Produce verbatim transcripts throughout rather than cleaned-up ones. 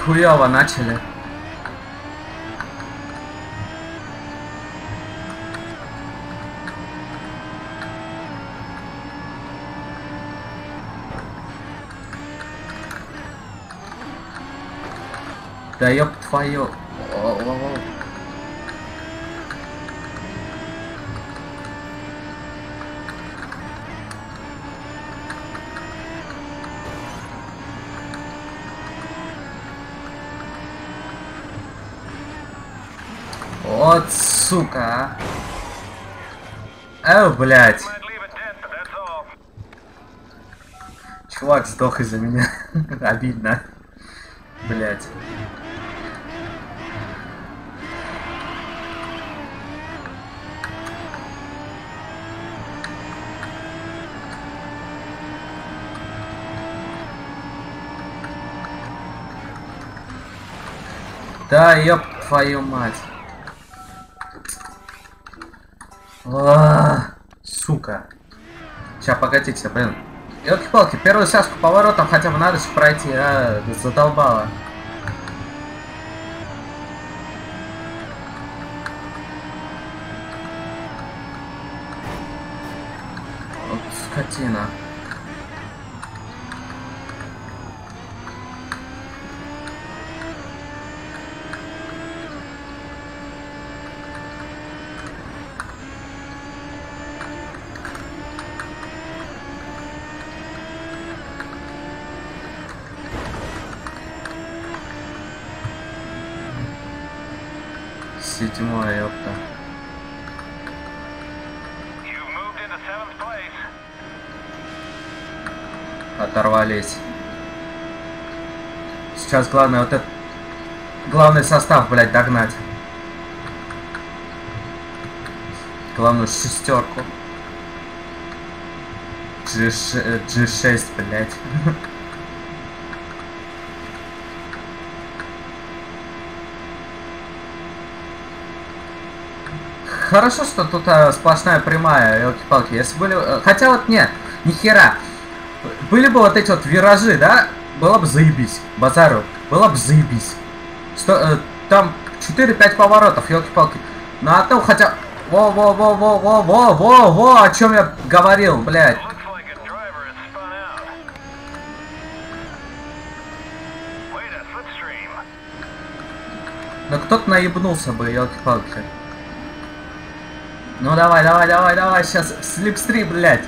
хуёво начали. Да ёб твою. О-о-о. Вот сука. Эй, блядь. Чувак сдох из-за меня. Обидно. Блядь. Да, ёб твою мать. А, сука. Сейчас, погодите, блин. Ёлки-палки, первую связку поворотом хотя бы надо же пройти, а, задолбало. Вот скотина. Седьмое, ёпта. Оторвались. Сейчас главное вот этот главный состав, блядь, догнать. Главную шестерку. джи шесть, блядь. Хорошо, что тут а, сплошная прямая, елки-палки. Если были... Хотя вот нет, нихера. Были бы вот эти вот виражи, да? Было бы заебись. Базару. Было бы заебись. Сто, э, там четыре-пять поворотов, елки-палки. Ну а то хотя... Во-во-во-во-во-во-во-во, о чем я говорил, блядь. Ну кто-то наебнулся бы, елки-палки. Ну давай, давай, давай, давай, сейчас слипстрим, блядь.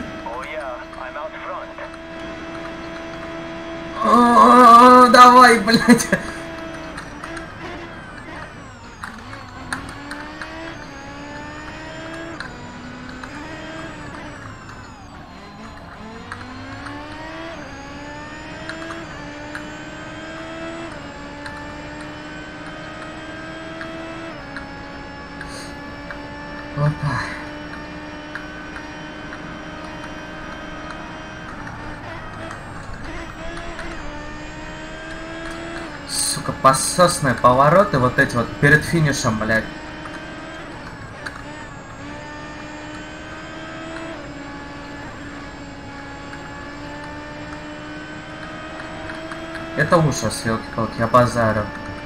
О, давай, блядь. Опа. Сука, пососные повороты вот эти вот перед финишем, блядь. Это ужас, елки-палки, я базарю.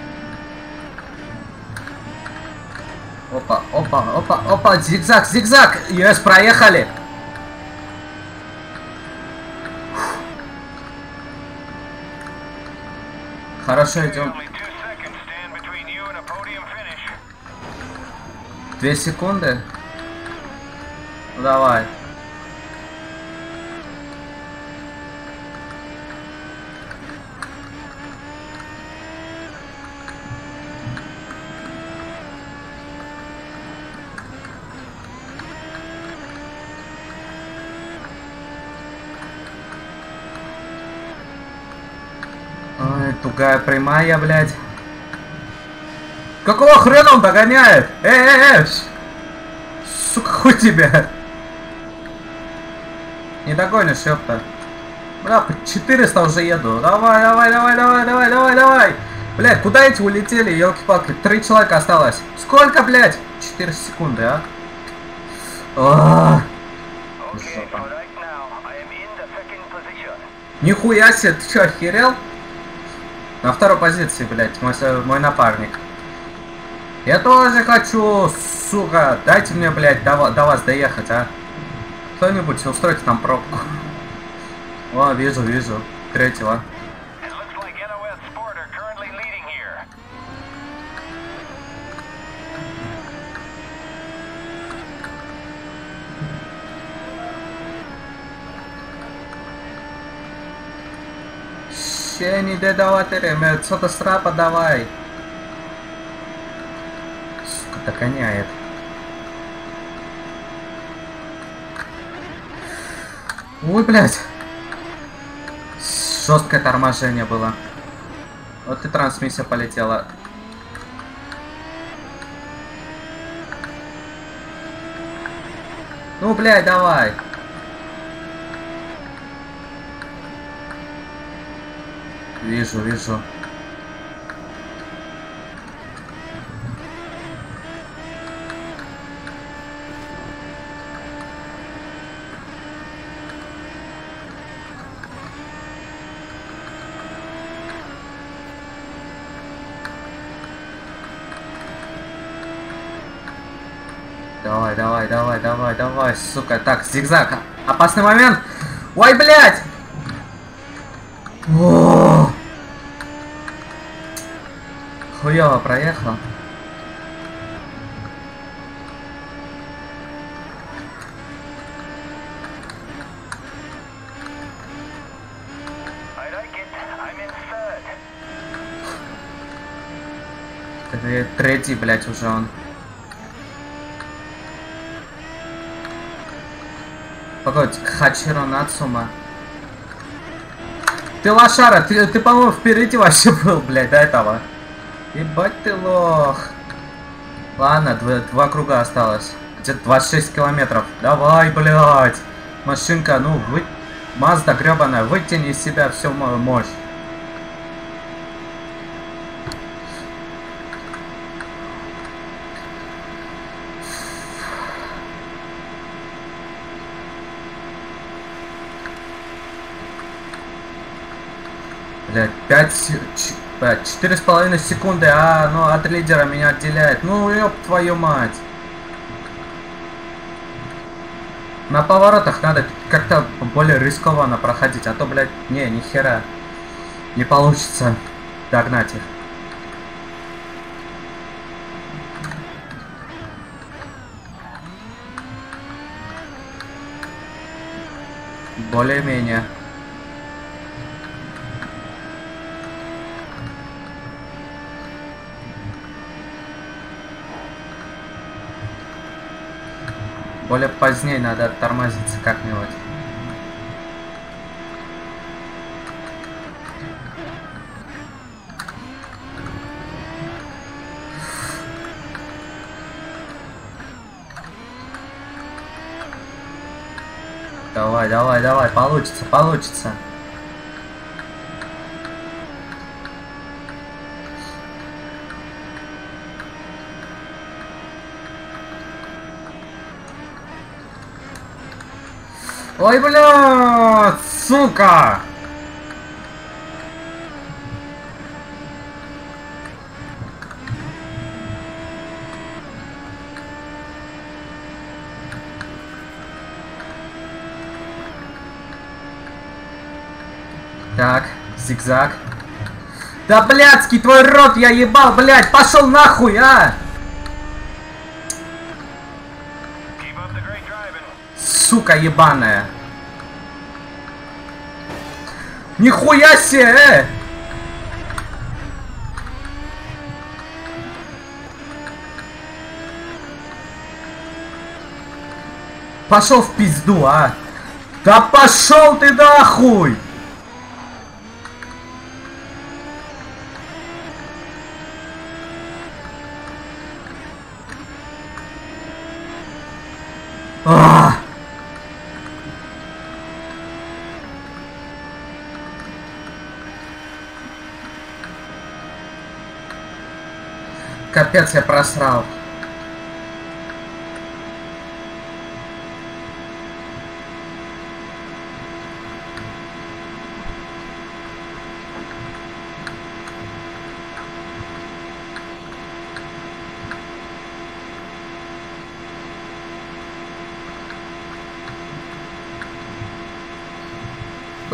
Опа, опа, опа, опа, зигзаг, зигзаг! Ес, проехали! Хорошо, идем. Две секунды? Ну, давай. Ой, тугая прямая, блядь. Какого хрена он догоняет? Эй, эй, эй! Сука, хуй тебя! Не догонишь, ёпта. Бля, по четыреста уже еду. Давай, давай, давай, давай, давай, давай, давай. Блядь, куда эти улетели, елки-палки? Три человека осталось. Сколько, блядь? четыре секунды, а? О, нихуя себе, ты что, охерел? На второй позиции, блядь, мой, мой напарник. Я тоже хочу, сука. Дайте мне, блядь, до, до вас доехать, а. Кто-нибудь устройте нам пробку. О, вижу, вижу. Третьего. Ще не додавати, что-то страпа давай. Сука, догоняет. Ой, блядь. Жесткое торможение было. Вот и трансмиссия полетела. Ну, блядь, давай. Вижу, вижу. Давай, давай, давай, давай, давай, сука. Так, зигзаг. Опасный момент. Ой, блядь! О! Хуёво проехал. Третий, блядь, уже он. Погодь, Хачиро Нацума. Ты лошара, ты, ты по-моему, впереди вообще был, блядь, до этого. Ебать ты лох. Ладно, два, два круга осталось. Где-то двадцать шесть километров. Давай, блядь. Машинка, ну, вы... Мазда гребаная, вытяни из себя всю мою мощь. Блядь, пять, четыре с половиной секунды, а, ну, от лидера меня отделяет. Ну, ёб твою мать. На поворотах надо как-то более рискованно проходить, а то, блядь, не, ни хера не получится догнать их. Более-менее. Более позднее надо тормозиться как-нибудь. Давай, давай, давай, получится, получится. Ой, бля, сука! Так, зигзаг. Да, блядский, твой рот я ебал, блядь, пошел нахуй, а! Сука ебаная. Нихуя себе, э! Пошел в пизду, а! Да пошел ты нахуй! А! Капец, я просрал.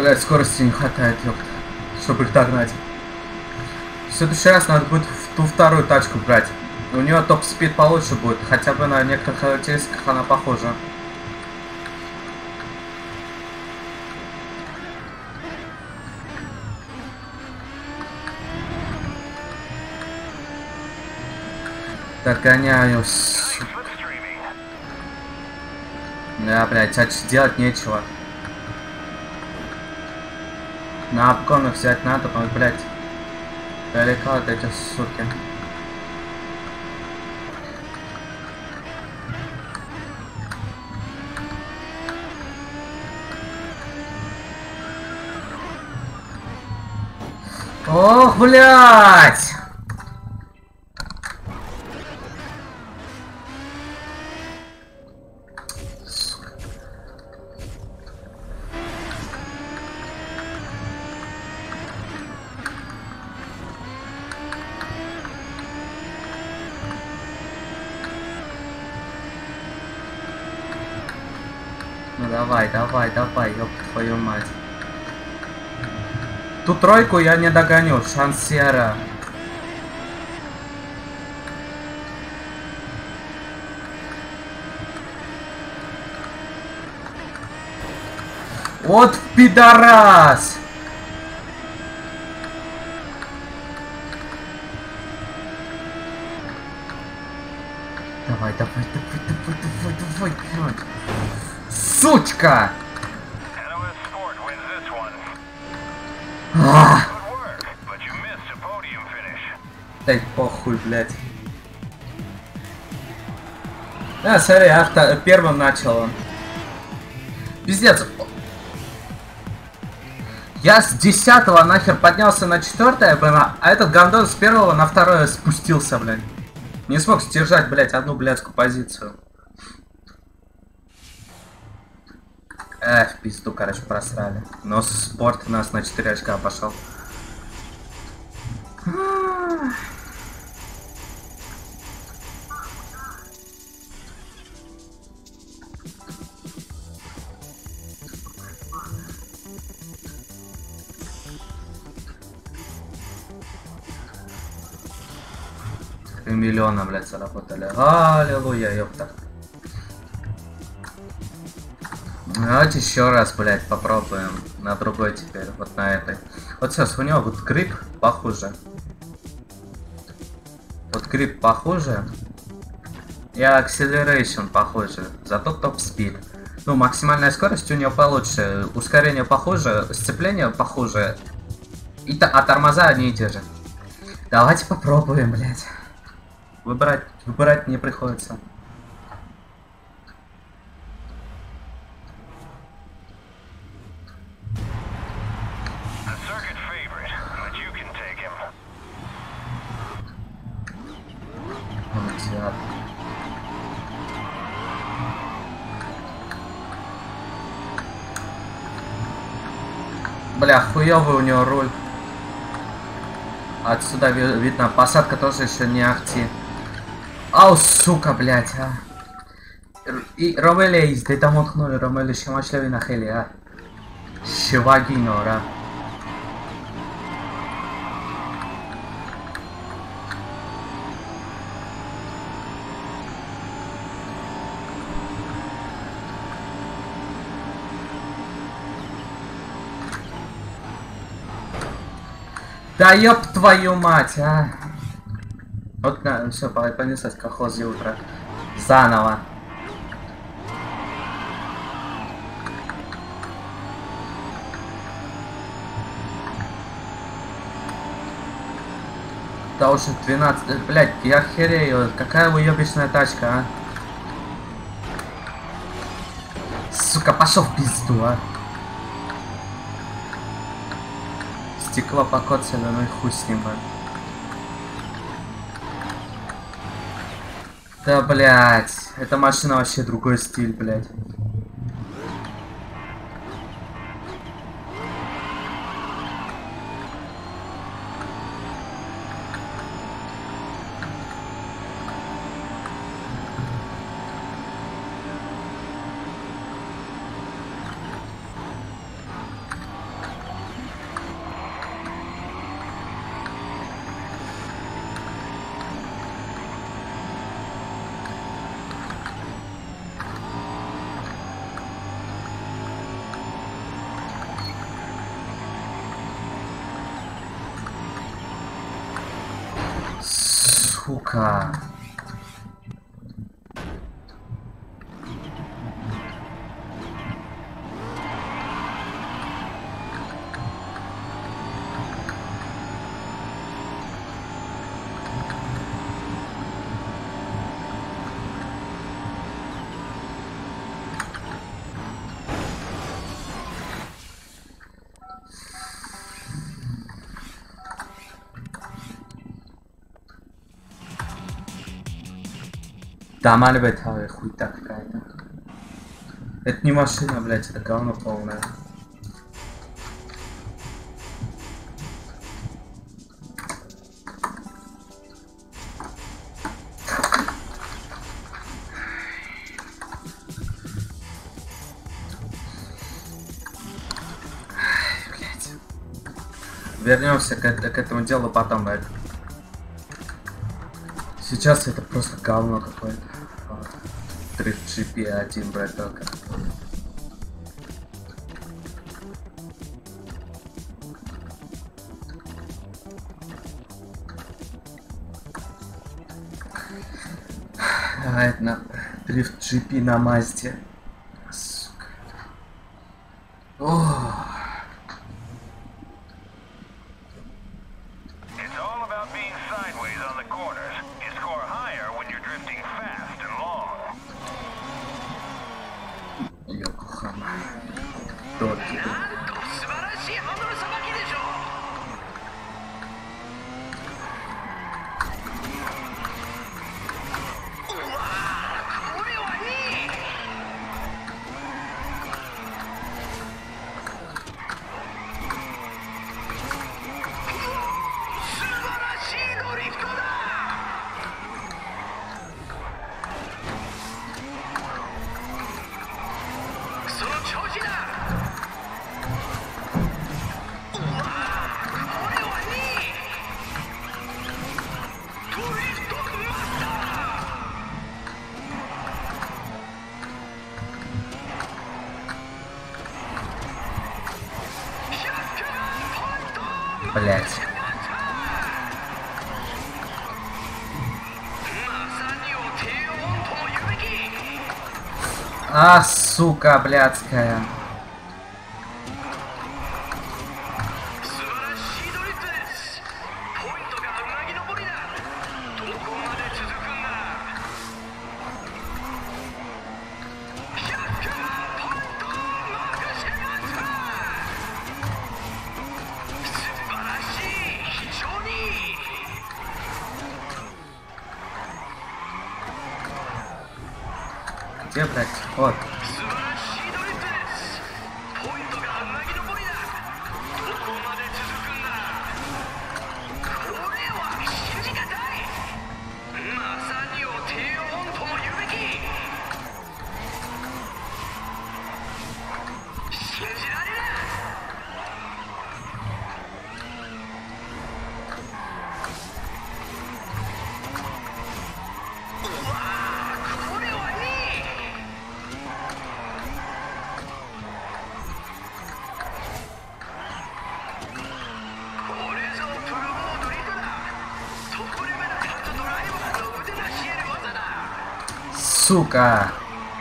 Блять, скорости не хватает, ёпта, чтобы их догнать. В следующий раз надо будет в ту вторую тачку брать. У нее топ-спид получше будет, хотя бы на некоторых характеристиках она похожа. Догоняюсь. Да, блядь, а делать нечего. На обгон их взять надо, но, блядь, далеко от этих суки. Ох, блядь! Ну давай, давай, давай, ёб твою мать. Ту тройку я не догоню, шансера. Вот пидорас! Давай, давай, давай, давай, давай, давай, давай. Сучка! Ах! Дай похуй, блядь. А, смотри, авто первым начал он. Пиздец. Я с десятого нахер поднялся на четвертое, блин, а этот гандон с первого на второе спустился, блядь. Не смог сдержать, блядь, одну блядскую позицию. Эх, в пизду, короче, просрали. Но спорт у нас на четыре очка пошел. три миллиона, блядь, заработали. Аллилуйя, ёпта. Давайте еще раз, блядь, попробуем на другой теперь, вот на этой. Вот сейчас у него вот грипп похуже. Вот грипп похуже. И acceleration похуже. Зато топ-спид. Ну, максимальная скорость у него получше. Ускорение похуже, сцепление похуже. И а тормоза одни и те же. Давайте попробуем, блядь. Выбирать, выбирать не приходится. Бля, хуёвый у него руль. Отсюда ви видно, посадка тоже еще не ахти. Ау, сука, блядь, а. И Ромеле из там отхнули, Ромеле шимачлеви на хели, а. Шивагинора. Да ёб твою мать, а! Вот, на, все, понеслась колхоз утро. Заново. Да уже двенадцать, блядь, я херею, какая уебищная тачка, а? Сука, пошел в пизду, а! Стекло покоцано, ну и хуй с ним, блядь. Да, блядь, эта машина вообще другой стиль, блядь. Сука. Да, Мальбет, хуйта какая-то. Это не машина, блядь, это говно полное. Блядь. Вернемся к, к этому делу потом, блядь. Сейчас это просто говно какое-то. Дрифт джи пи один, блядь, только. Давай на Дрифт джи пи на Мазде. Сука. Ох. Блять. А, сука, блядская. Где, блядь? Вот. Сука.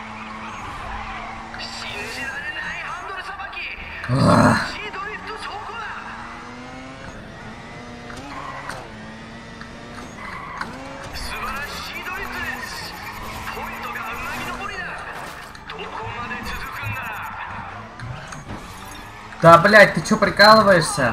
Ах. Да, блядь, ты чё прикалываешься?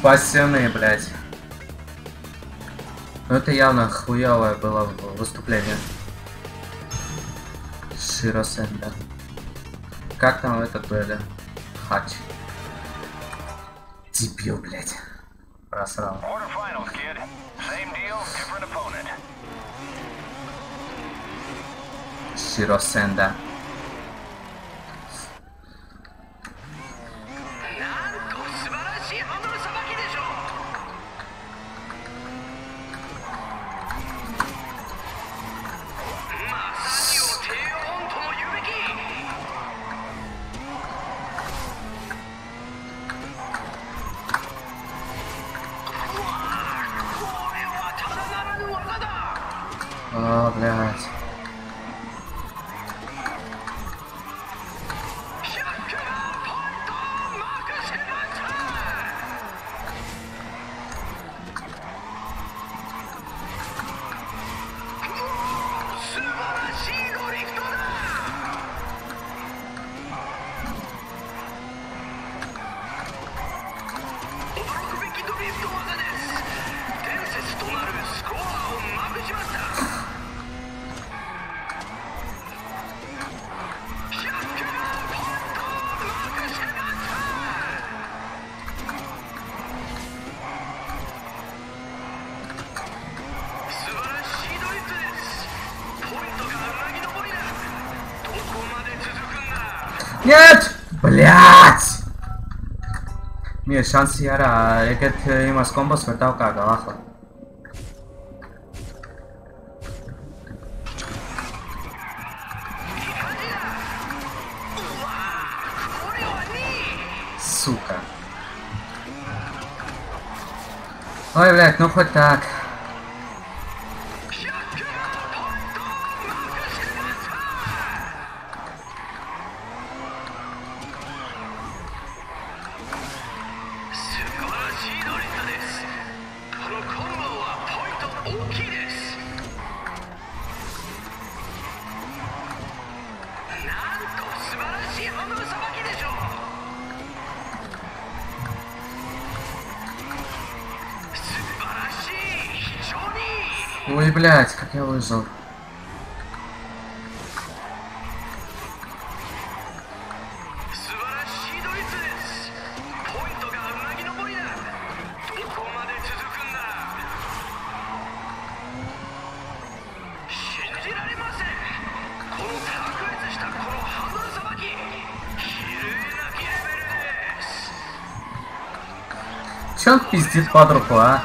Спасены, блядь. Ну это явно хуёвое было выступление. Широсенда. Как там этот были? Хач. Дебил, блядь. Просрал. Широсенда. О, блядь. Нет! Блять! Мир, шанс яра, егет имас комбо светал как алаха. Сука. Ой, блять, ну хоть так. Ой, блядь, как я выжил. Чё он пиздит под руку, а?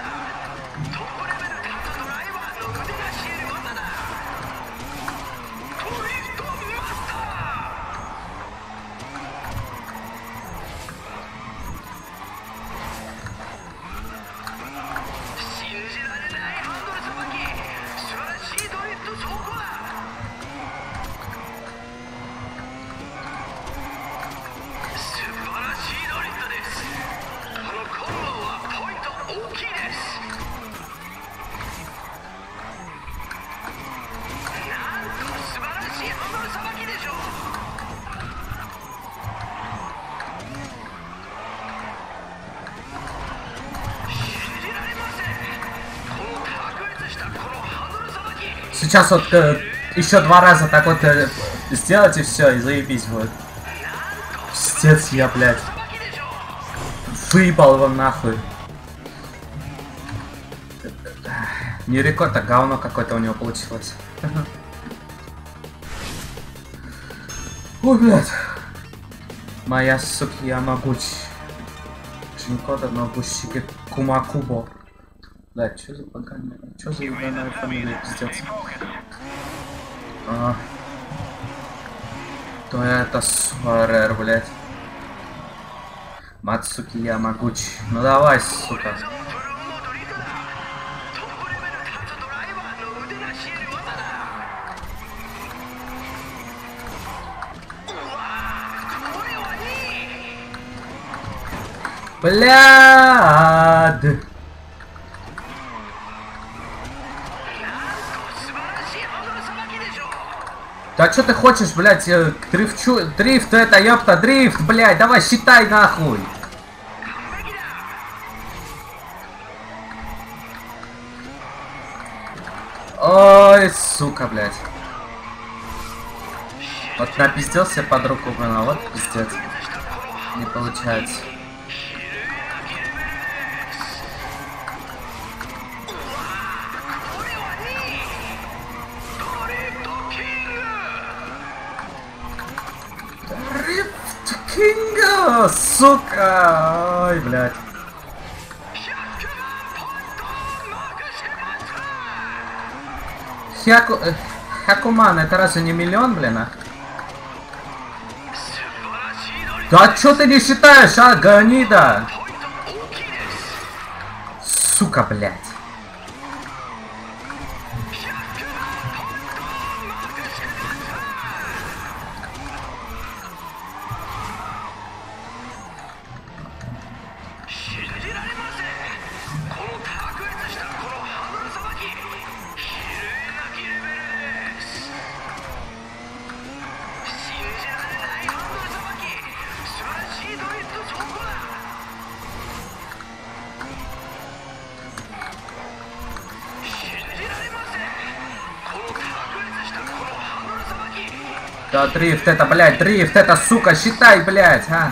Сейчас вот э, еще два раза так вот э, сделать и все, и заебись будет. Пиздец я, блядь. Выебал его нахуй. Не рекорд, а говно какое-то у него получилось. Ой, блядь. Моя суки, я могуч. Шинкода могущики Кумакубо. Блядь, что за поганая? Что за ебаная фамилия, пиздец? А. То это Суарер, блядь. Мацуки Ямагучи. Ну давай, сука. Блядь! Да что ты хочешь, блядь, дрифчу... Дрифт это, ёпта, дрифт, блядь, давай считай нахуй. Ой, сука, блядь. Вот напиздился под руку, блин, а вот пиздец. Не получается. Дрифт Кинга, сука! Ой, блядь. Хяку... Хакуман, это разве не миллион, блин, а? Да чё ты не считаешь, а, гнида? Сука, блядь. Да, дрифт это, блядь, дрифт это, сука, считай, блядь, а.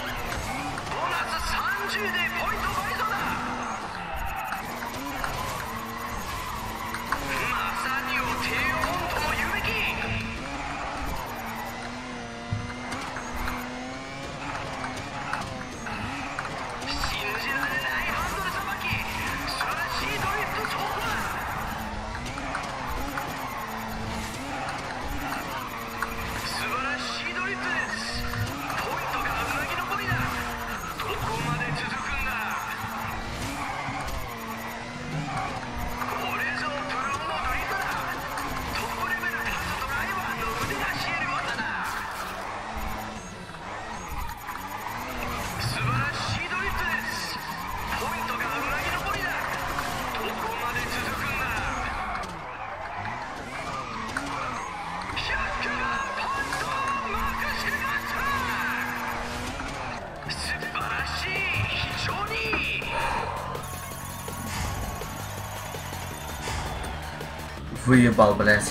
Выебал, блядь.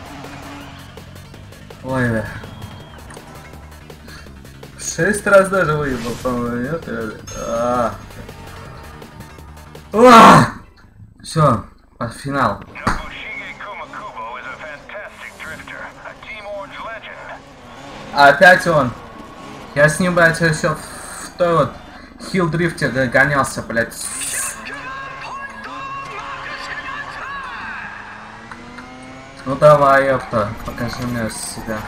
Ой, бля. Шесть раз даже выебал, по-моему, нет? А. А! Все, под финал. Опять он. Я с ним, блядь, еще в той вот хил дрифте гонялся, блядь. Ну давай, ёпта, покажи мне себя.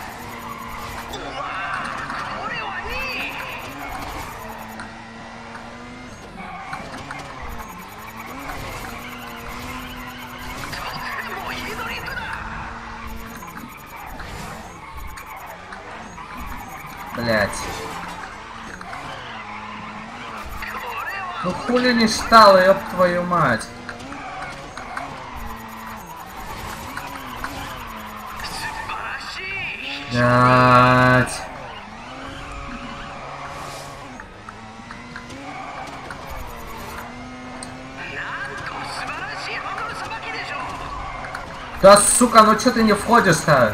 Блять. Ну хули не штало, ёб твою мать. Блять. Да сука, ну чё ты не входишь-то?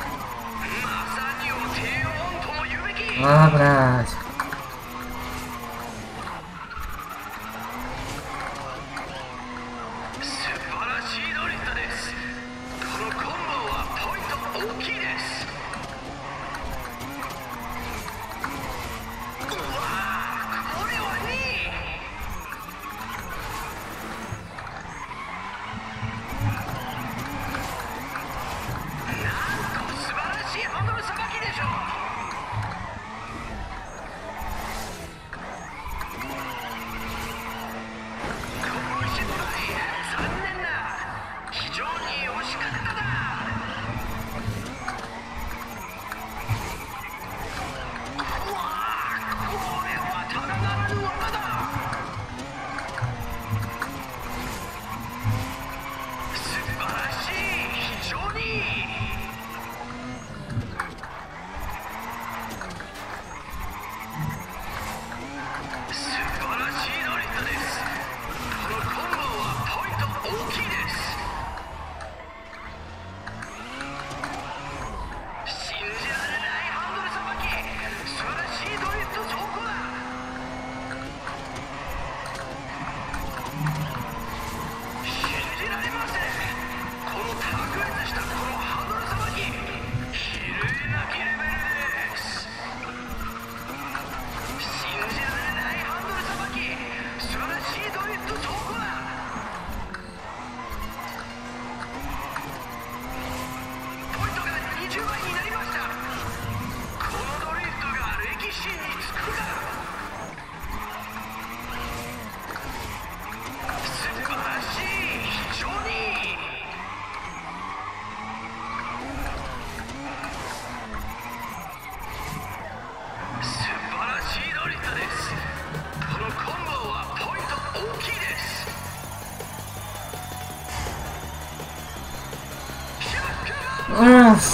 А, блядь.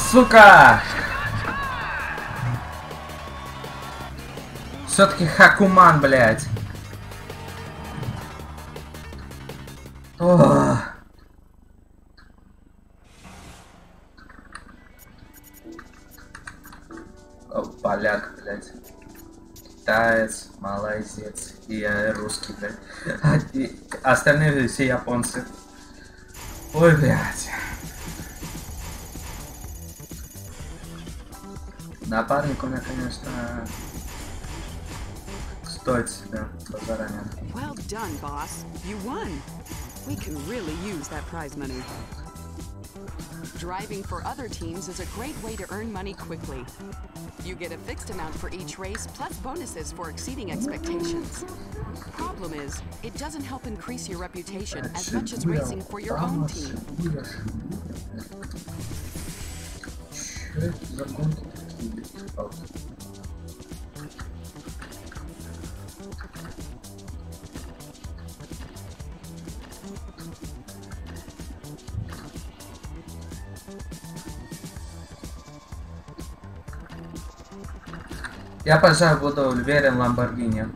Сука! Все-таки Хакуман, блядь. О. О, поляк, блядь. Китаец, малайзец и я русский, блядь. А, и остальные все японцы. Ой, блядь. Напарник у меня, конечно, стоит себя заранее. Well done, boss. You won. We can really use that prize money. Driving for other teams is a great way to earn money quickly. You get a fixed amount for each race, plus bonuses for exceeding expectations. Problem is, it doesn't help increase your reputation as much as racing for your own team. Я, пожалуй, буду уверен Ламборгини.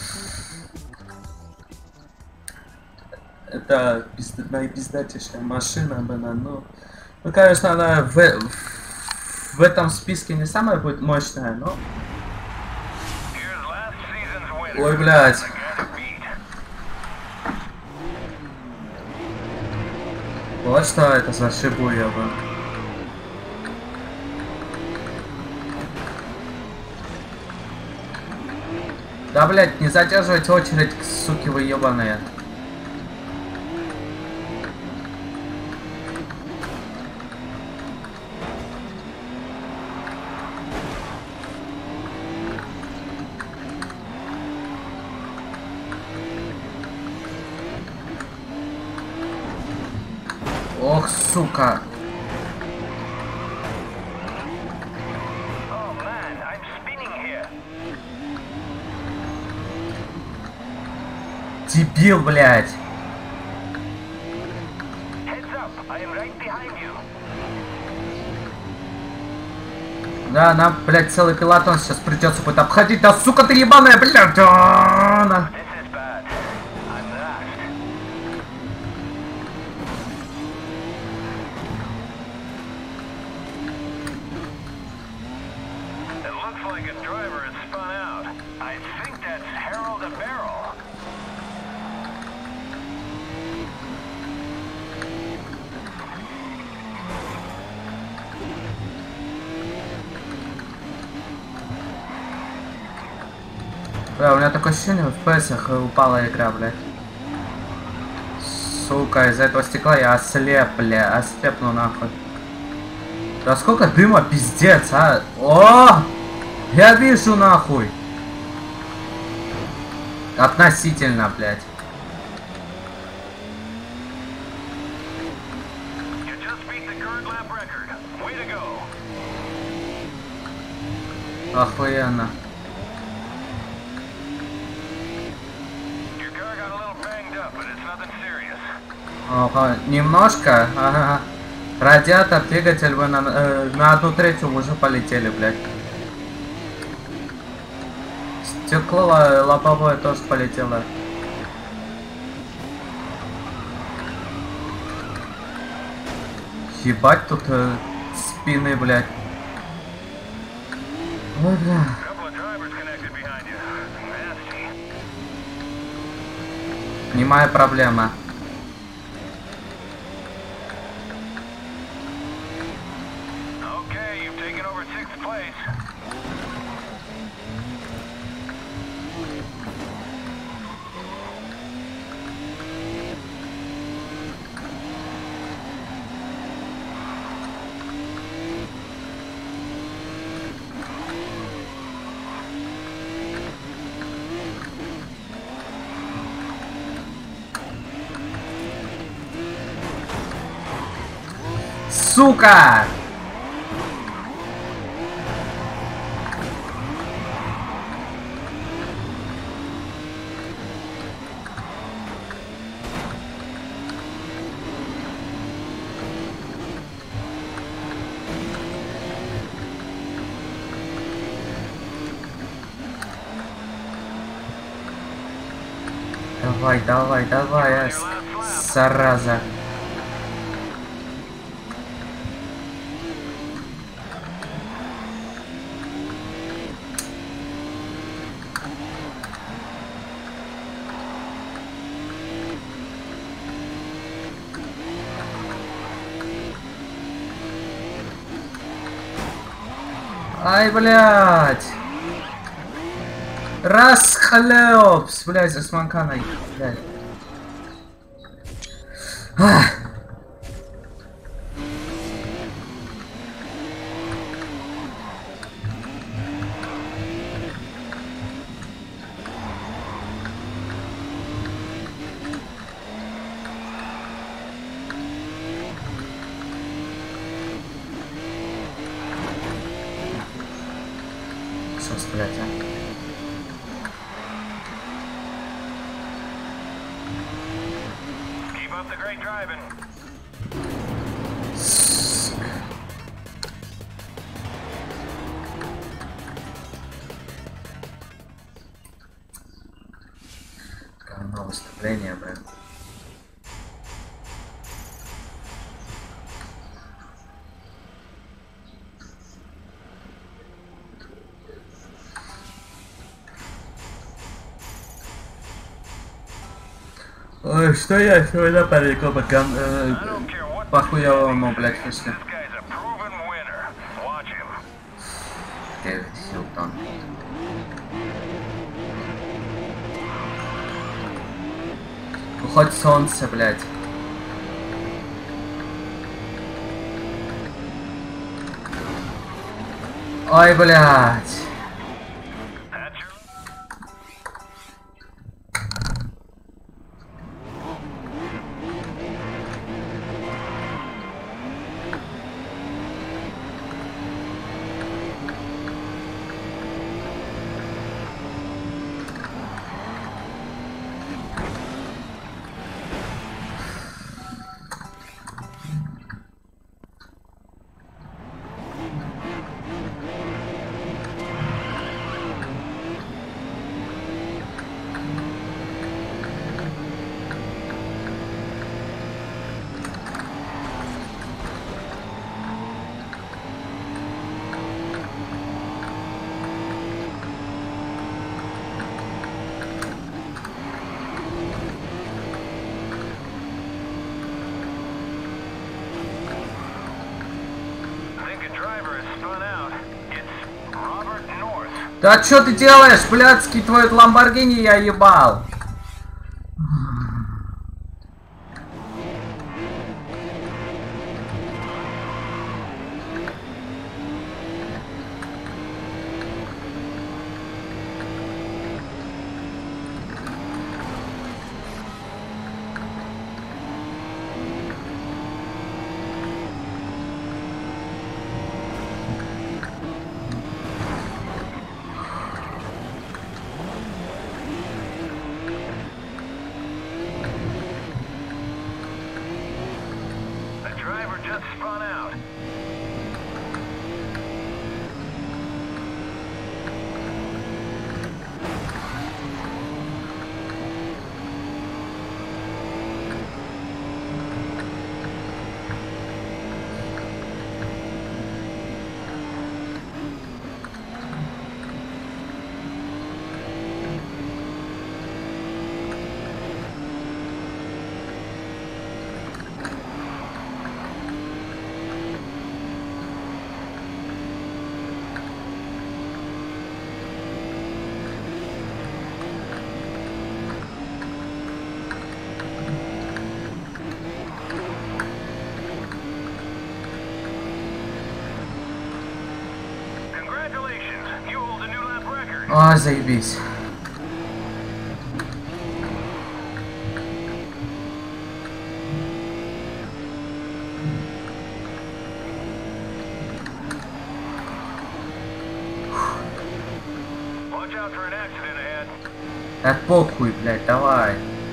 Это пизд... наипиздатейшая машина, блин, ну... Ну, конечно, она в... в этом списке не самая будет мощная, но... Ой, блядь. Вот что это за Шибуя, блин. Да, блядь, не задерживайте очередь, суки вы ебаные. Ох, сука. Дебил, блядь. Да, нам, блядь, целый пилотон сейчас придется будет обходить. Да, сука, ты ебаная, блядь. Да, Бля, у меня такое ощущение, в пи эсах упала игра, блядь. Сука, из-за этого стекла я ослеп, бля, ослепну нахуй. Да сколько дыма, пиздец, а? О! Я вижу, нахуй. Относительно, блядь. Охуенно. Ага, немножко, ага. Радиатор, двигатель, вы на, э, на одну третью уже полетели, блядь. Стекло лобовое тоже полетело. Ебать тут э, спины, блядь. Ой, бля. Не моя проблема. Сука! Давай, давай, давай, ас, зараза. Ай, блядь! Расхлёпс, блядь, за сманканой, блядь. Ах. Сейчас, блядь, а? Keep up the great driving. Говно выступление, блядь. Ой, что я сегодня париком по э, по хуёвому, блядь, фишке. This guy's a proven winner. Watch him. Дэвид Хилтон. Хоть солнце, блядь. Ой, блядь. That's your... Да что ты делаешь, блядский твой Ламборгини, я ебал. А, заебись. Да похуй, блядь, давай.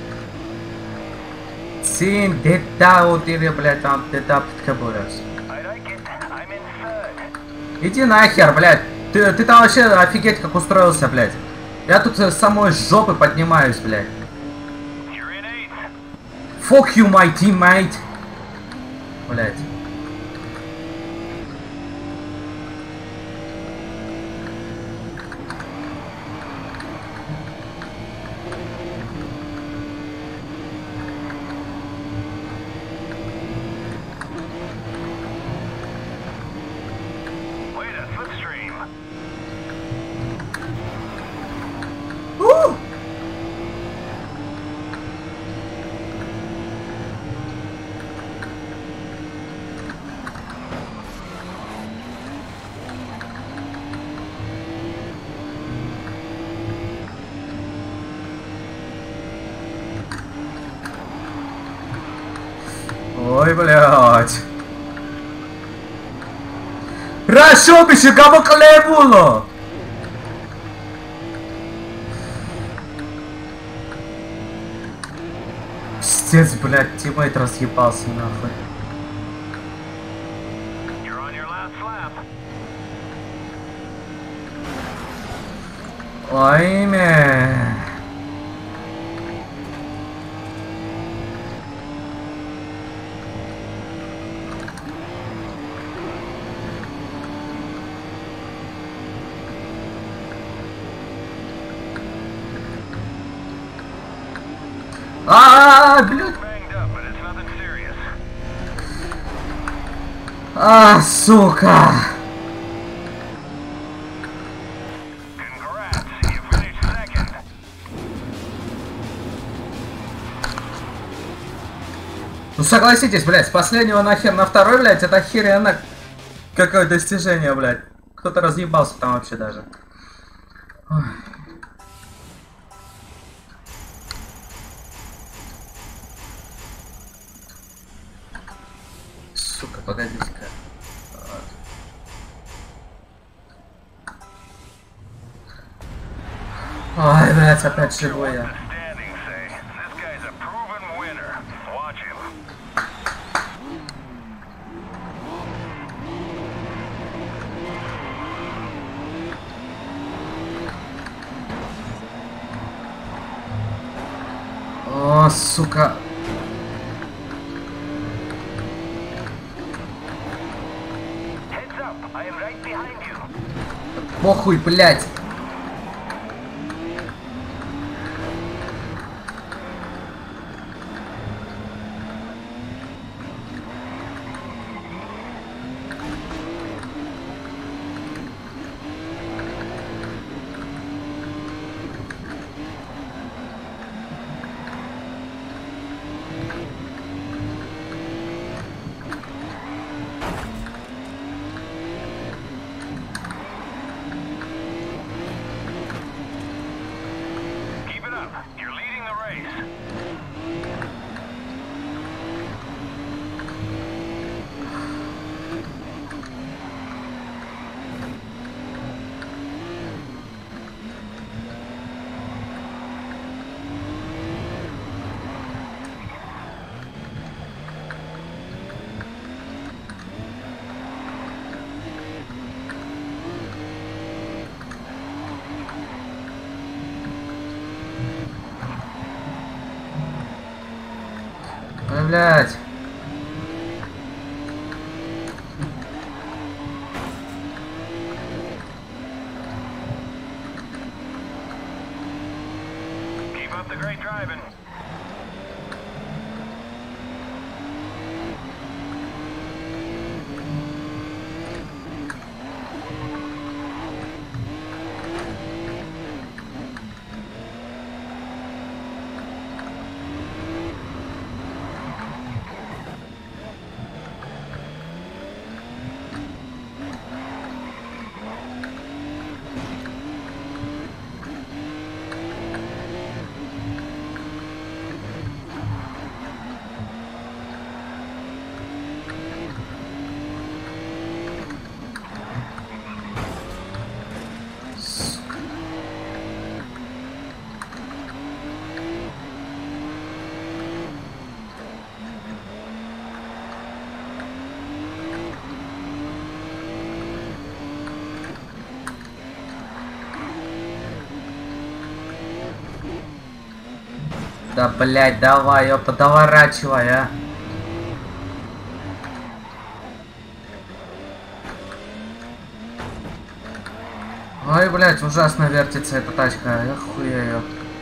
Син, где-то у тебя, блядь, там где-то подкабурился. Иди нахер, блядь. Ты, ты там вообще офигеть как устроился, блядь. Я тут с самой жопы поднимаюсь, блядь. Fuck you, my teammate! Блять. Wait a slipstream. У! Ой, блядь. Расшибись, кого клевуло! Пиздец, блядь, тиммейт разъебался нахуй. You're on your last lap. Ой, мя. А, блядь. Banged up, but it's nothing serious. А, сука. Congrats, you finished second. Ну согласитесь, блядь, с последнего нахер на второй, блядь, это охеренно какое достижение, блядь. Кто-то разъебался там вообще даже. Ой. Сука, погодите-ка. Ой, блядь, опять живой The я. standings say this guy's a proven winner. Watch him. О, сука. Heads up, I am right behind you. Похуй, блядь. Keep it up. You're leading the race. Ой, блядь. Keep up the great driving. Да, блядь, давай, ёпта, доворачивай, а. Ой, блядь, ужасно вертится эта тачка, я хуею.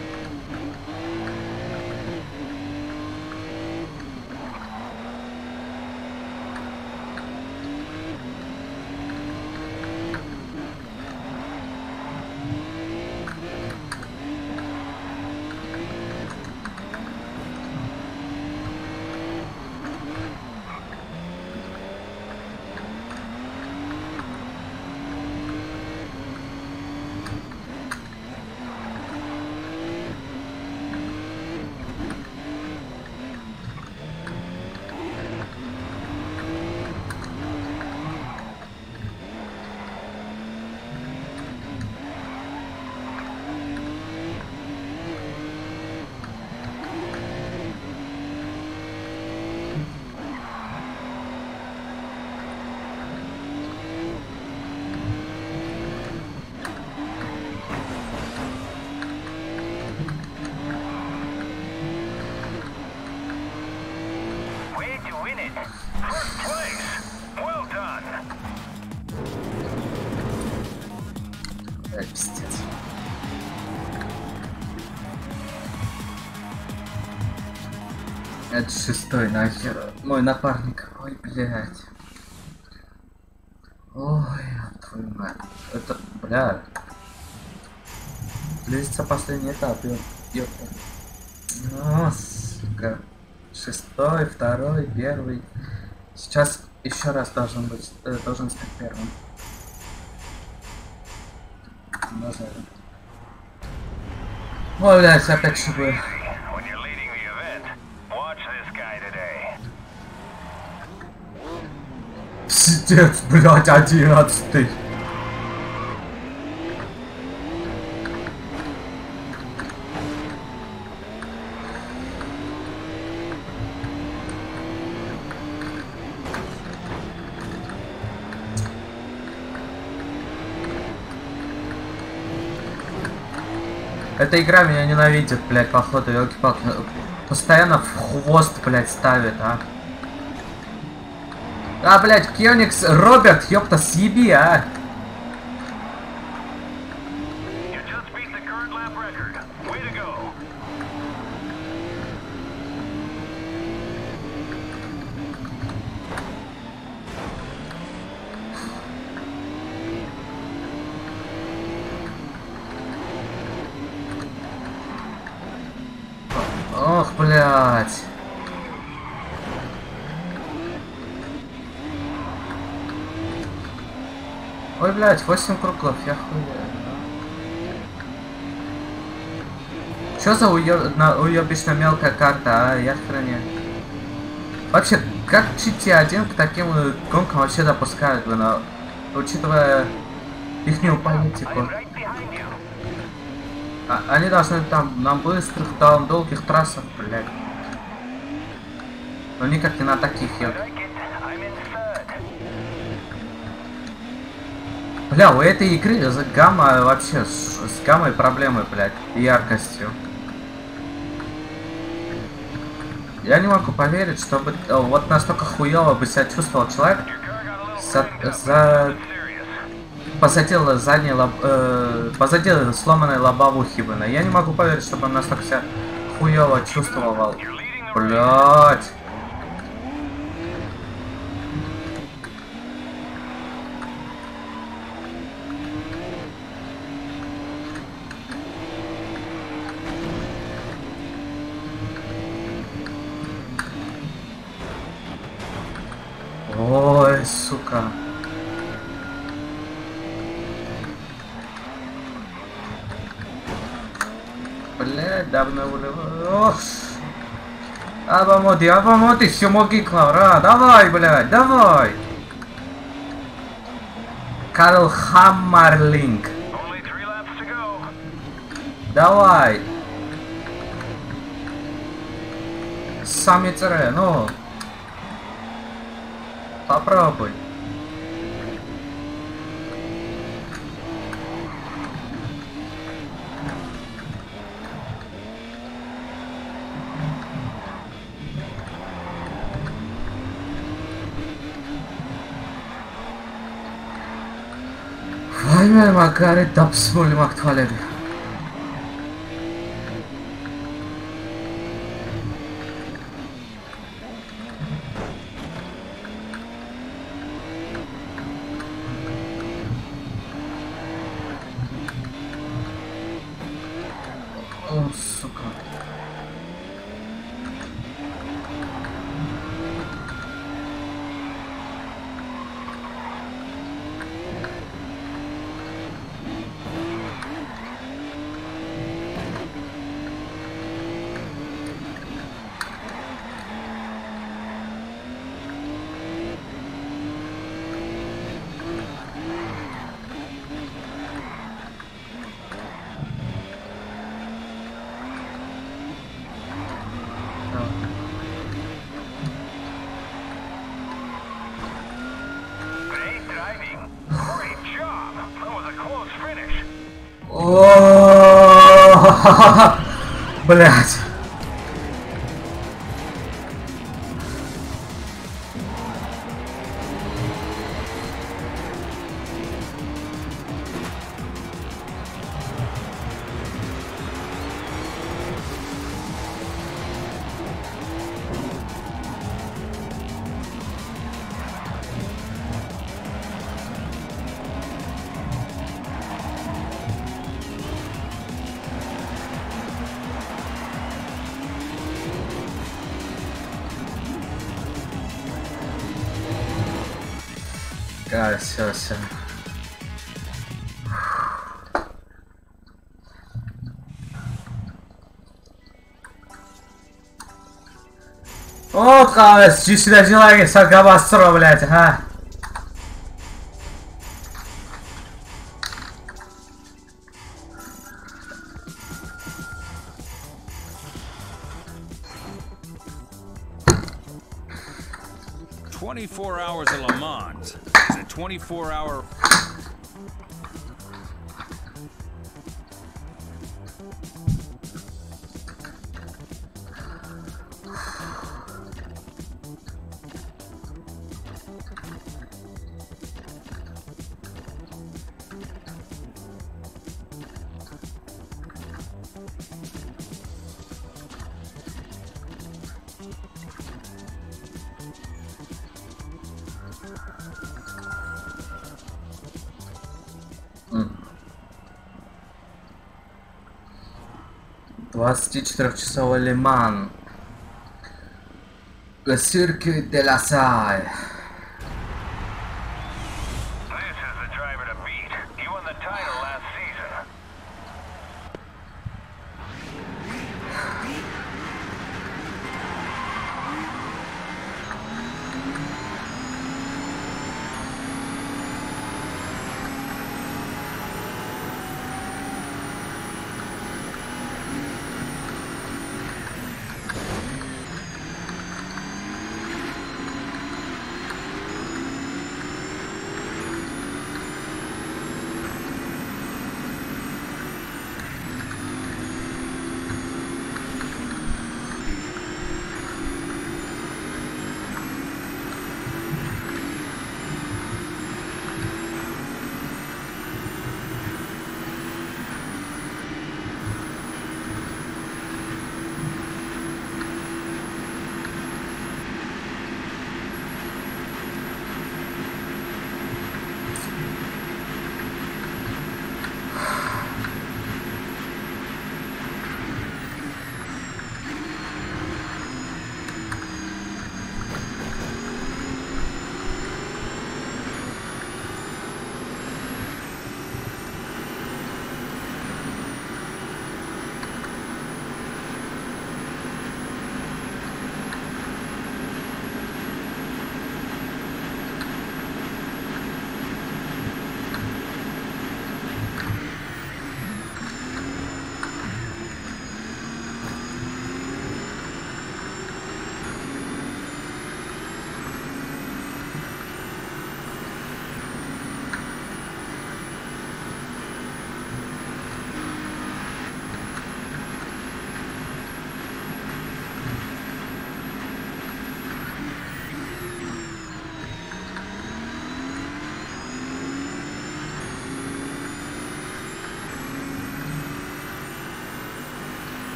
Блядь, пиздец. Это шестой нахер. Мой напарник. Ой, блядь. Ой, твою мать. Это, блядь. Близится последний этап, ёпта. О, сука. Шестой, второй, первый. Сейчас еще раз должен быть, э, должен стать первым. Назад. Ой, блядь, опять шибы. Пиздец, блядь, одиннадцатый. Эта игра меня ненавидит, блядь, походу, ёлки-палки. Постоянно в хвост, блядь, ставит, а. А, блядь, Кёникс, Роберт, ёпта, съеби, а. Ох, блядь. Ой, блядь, восемь кругов, я хуя. Чё за уёбищно мелкая карта, а? Я храня. Вообще, как джи ти один к таким гонкам вообще допускают, но учитывая ихнюю политику. А, они должны там на быстрых, там долгих трассах, блядь. Но никак не на таких, я. Бля, у этой игры за гамма вообще с, с гаммой проблемы, блядь, и яркостью. Я не могу поверить, чтобы вот настолько хуёво бы себя чувствовал человек, за, за... посадил задней лоб... э, посадил сломанной лобовухи бы. Я не могу поверить, чтобы он настолько себя хуёво чувствовал. Блядь. Ой, сука. Блядь, давно уже. Абамоти, абамоти, все моги клавра. Давай, блядь, давай. Карл Хаммерлинг. Давай. Сами царе, ну. Попробуй. Bilmiyorum hakaret daps bulmak talebi. Oh, сука. Great driving. Great job. That was a close finish. О, блядь. А, все, все. О, кавес, чисто желание сагавастро, блядь, а. twenty-four hours of Le Mans is a twenty-four hour. двадцатичетырёхчасовой Лиман. Le Circuit de la Salle. This is the driver to beat. He won the title last season.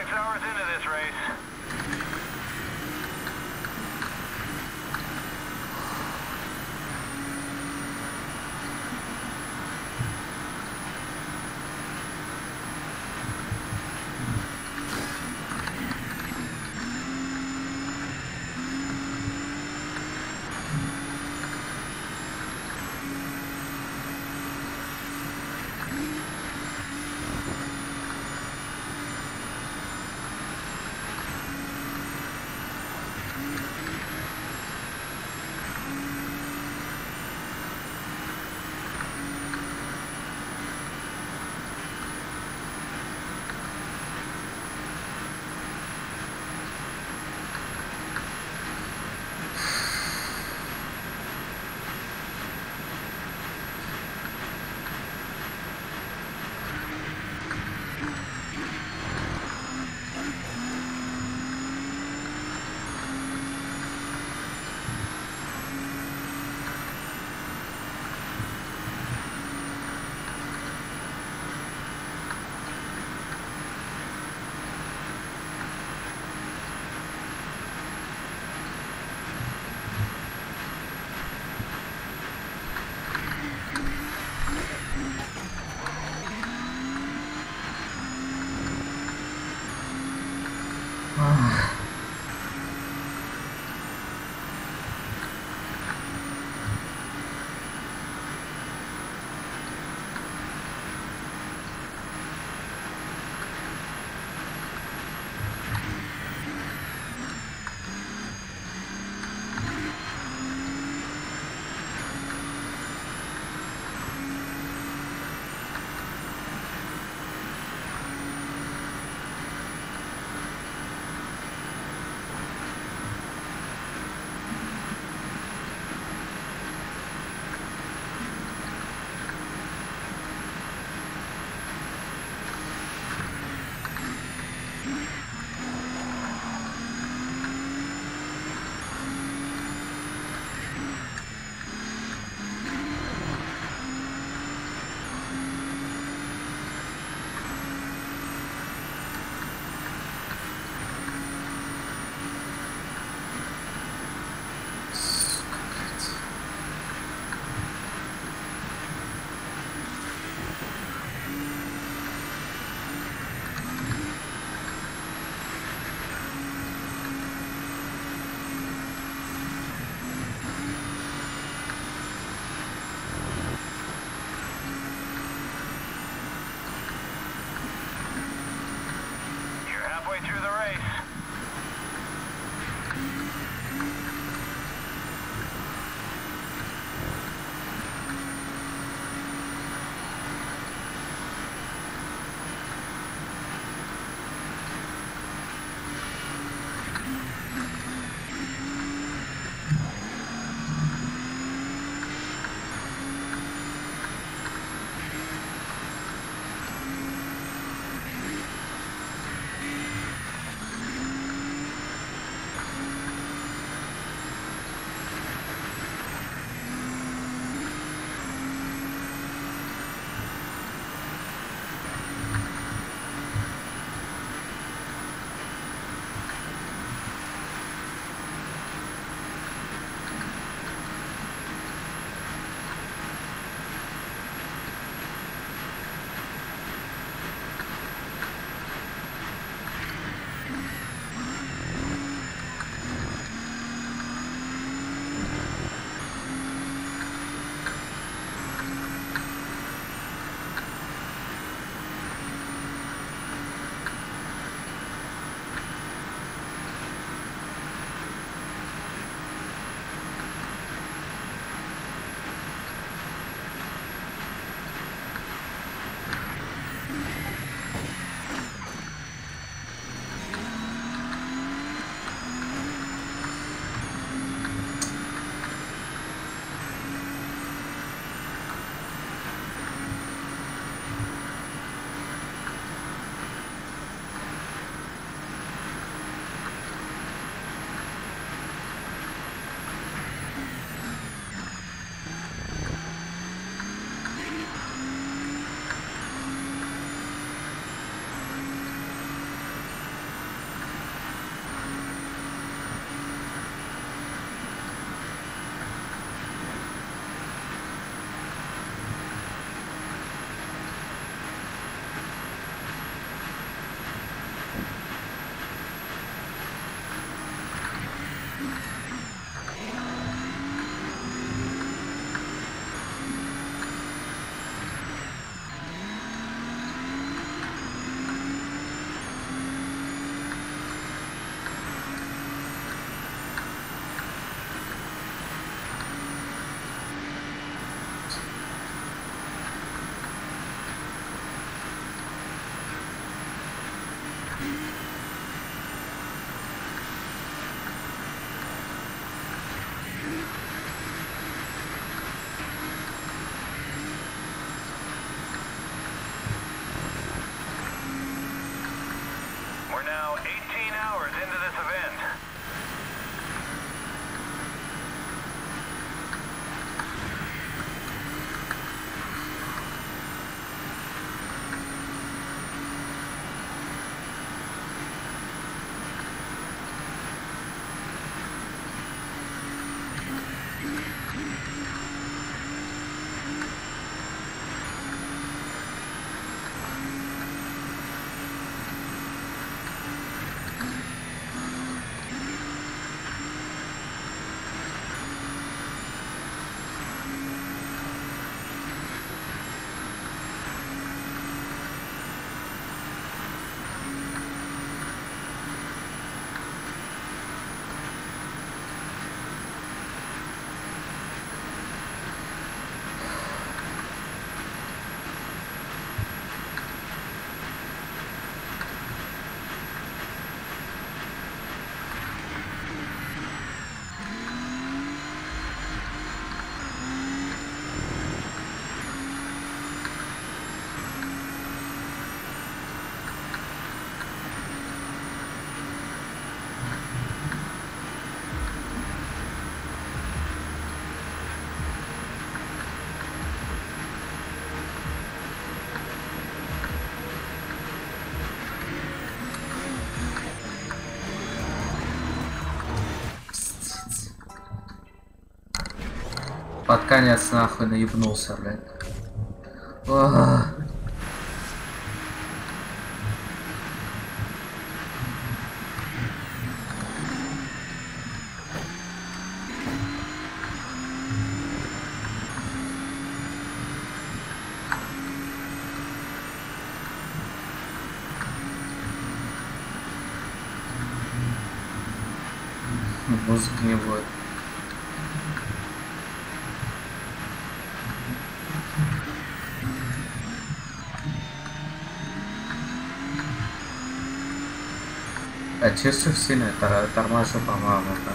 six hours into this race. now eighteen hours into this event. Под конец нахуй наебнулся, блядь. Ах. Музыки не будет. А чаще сильно тормажу, по-моему, да.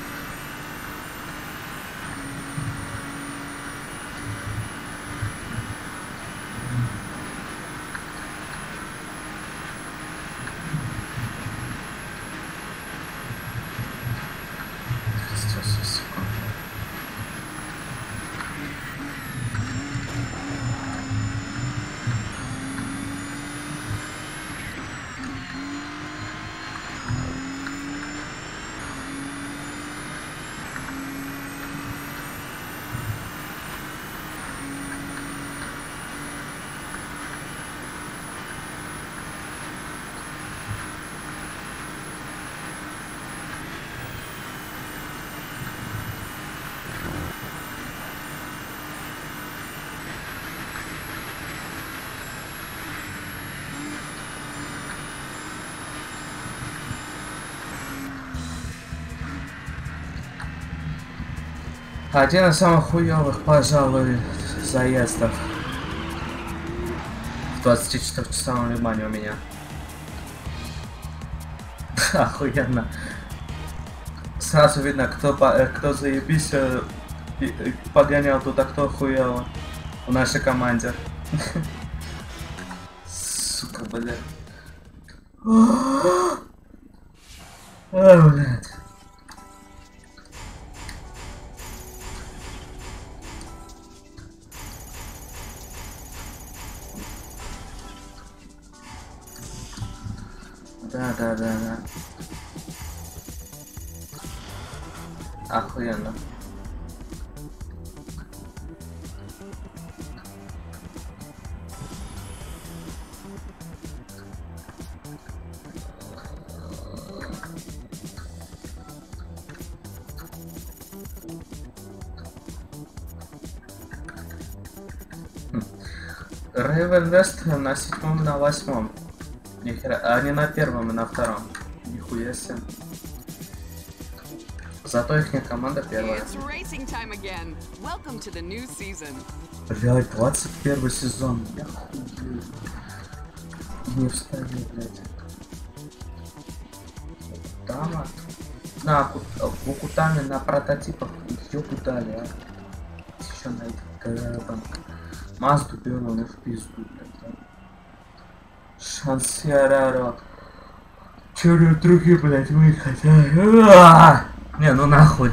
Один из самых хуёвых, пожалуй, заездов в двадцатичетырёхчасовом Лимане у меня. Охуенно. Сразу видно, кто, кто заебись погонял тут, а кто хуёво в нашей команде. Сука, блядь. О, блядь. Да, да, да, да. Охуенно. Raven West на седьмом, на восьмом. Нихера, а не на первом и на втором. Нихуя себе. Зато ихняя команда первая. Блять, двадцать первый сезон. Я хуй. Не встали, блять. Тама. На Букутами на прототипах ёбу дали, а. Еще на этих там. Мазду беру, ну в пизду, блядь. Шансиараро. Черт, руки, блядь, выходят. Не, ну нахуй.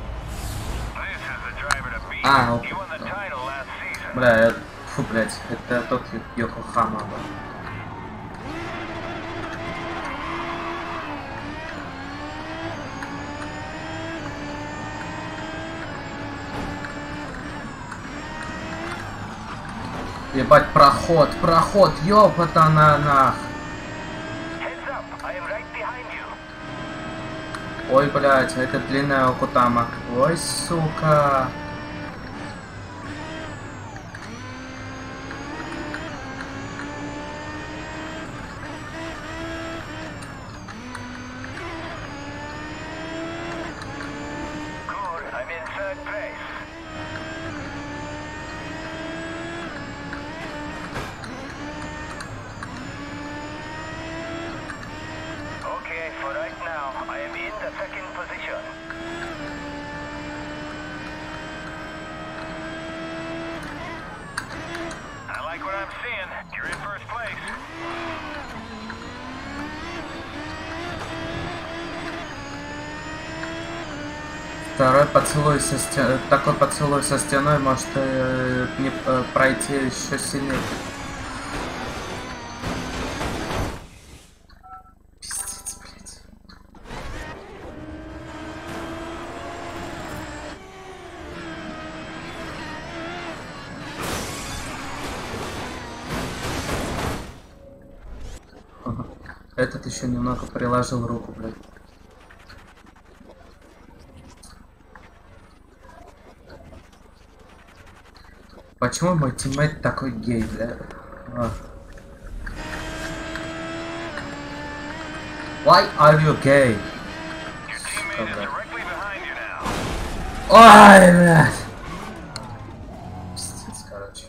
А, окей. Бля, я... Фу, блядь, это тот Йокохама был. Ебать, проход, проход, ёпата на нах. Ой, блядь, это длинная Окутама. Ой, сука. Второй поцелуй со стеной, такой поцелуй со стеной может э, не э, пройти еще сильнее. Пиздец, блядь. Ага. Этот еще немного приложил руку, блядь. Почему мой тиммейт такой гей, бля? А. Why are you gay? Ой, блядь! Пиздец, короче.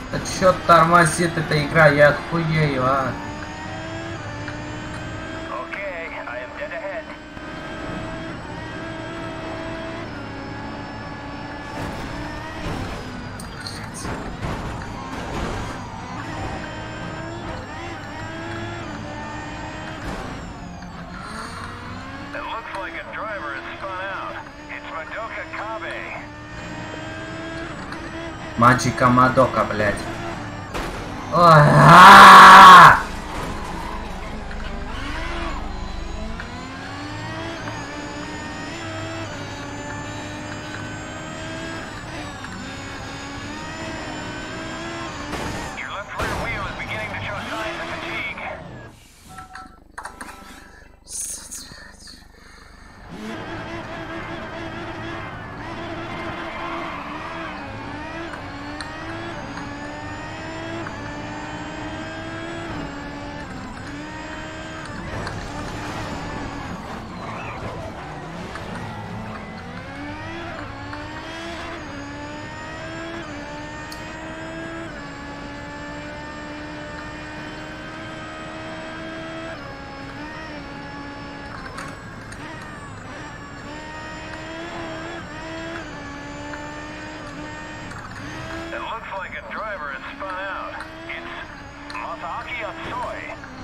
А чё тормозит эта игра? Я охуею, а. Okay, I am dead ahead. It looks like a driver has spun out. It's Madoka Kabe. Маджика Мадока, блядь. Ой, а-а-а! Your left rear wheel is beginning to show signs of fatigue. It looks like a driver has spun out. It's Masaaki Atsoi.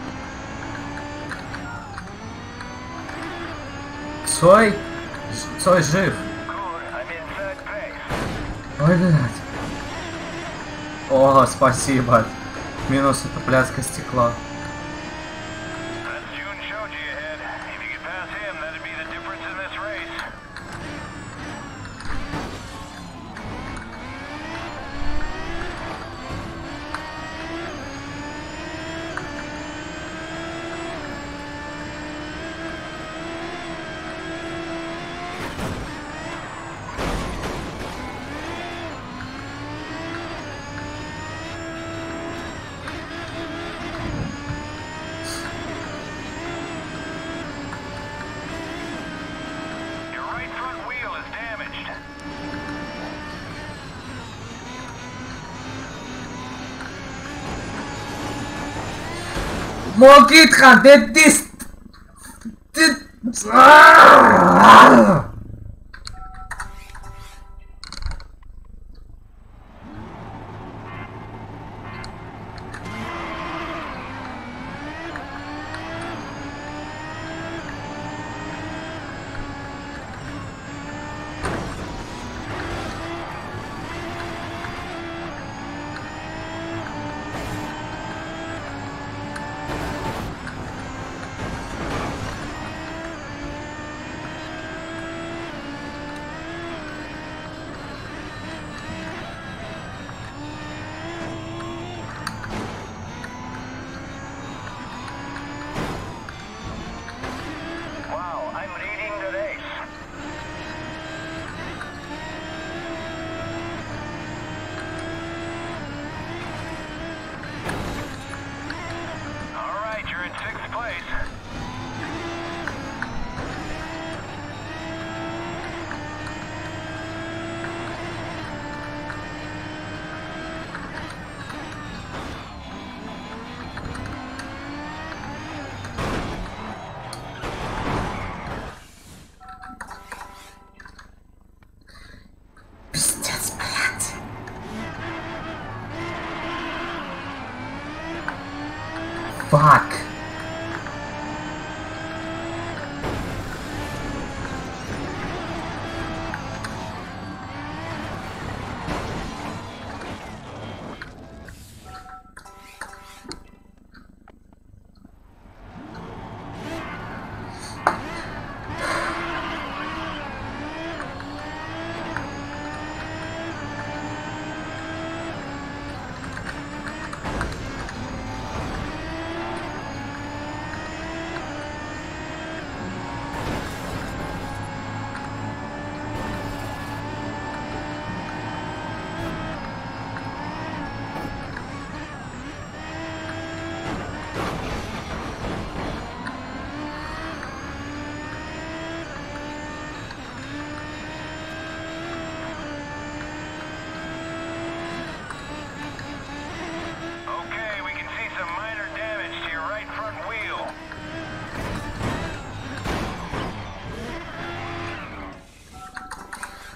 Цой? Ж- Цой жив. Good, I'm inside base. Ой, блядь. О, спасибо. Минус это пляска стекла. That's Jun Shoji ahead. If you could pass him, that'd be the difference in this race. Your right front wheel is damaged. Могитхан, ты дис... Ты... А-а-а! Wow, I'm leading the race. All right, you're in sixth place.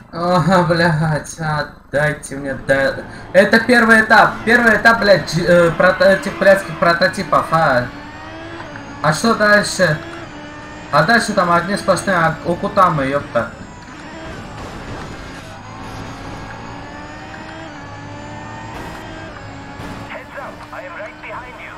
Ага, блядь, отдайте мне, да. Это первый этап. Первый этап, блядь, дж- э, прото- этих блядских прототипов, а. А что дальше? А дальше там одни сплошные а- окутамы, ёпта. Heads up, I am right behind you.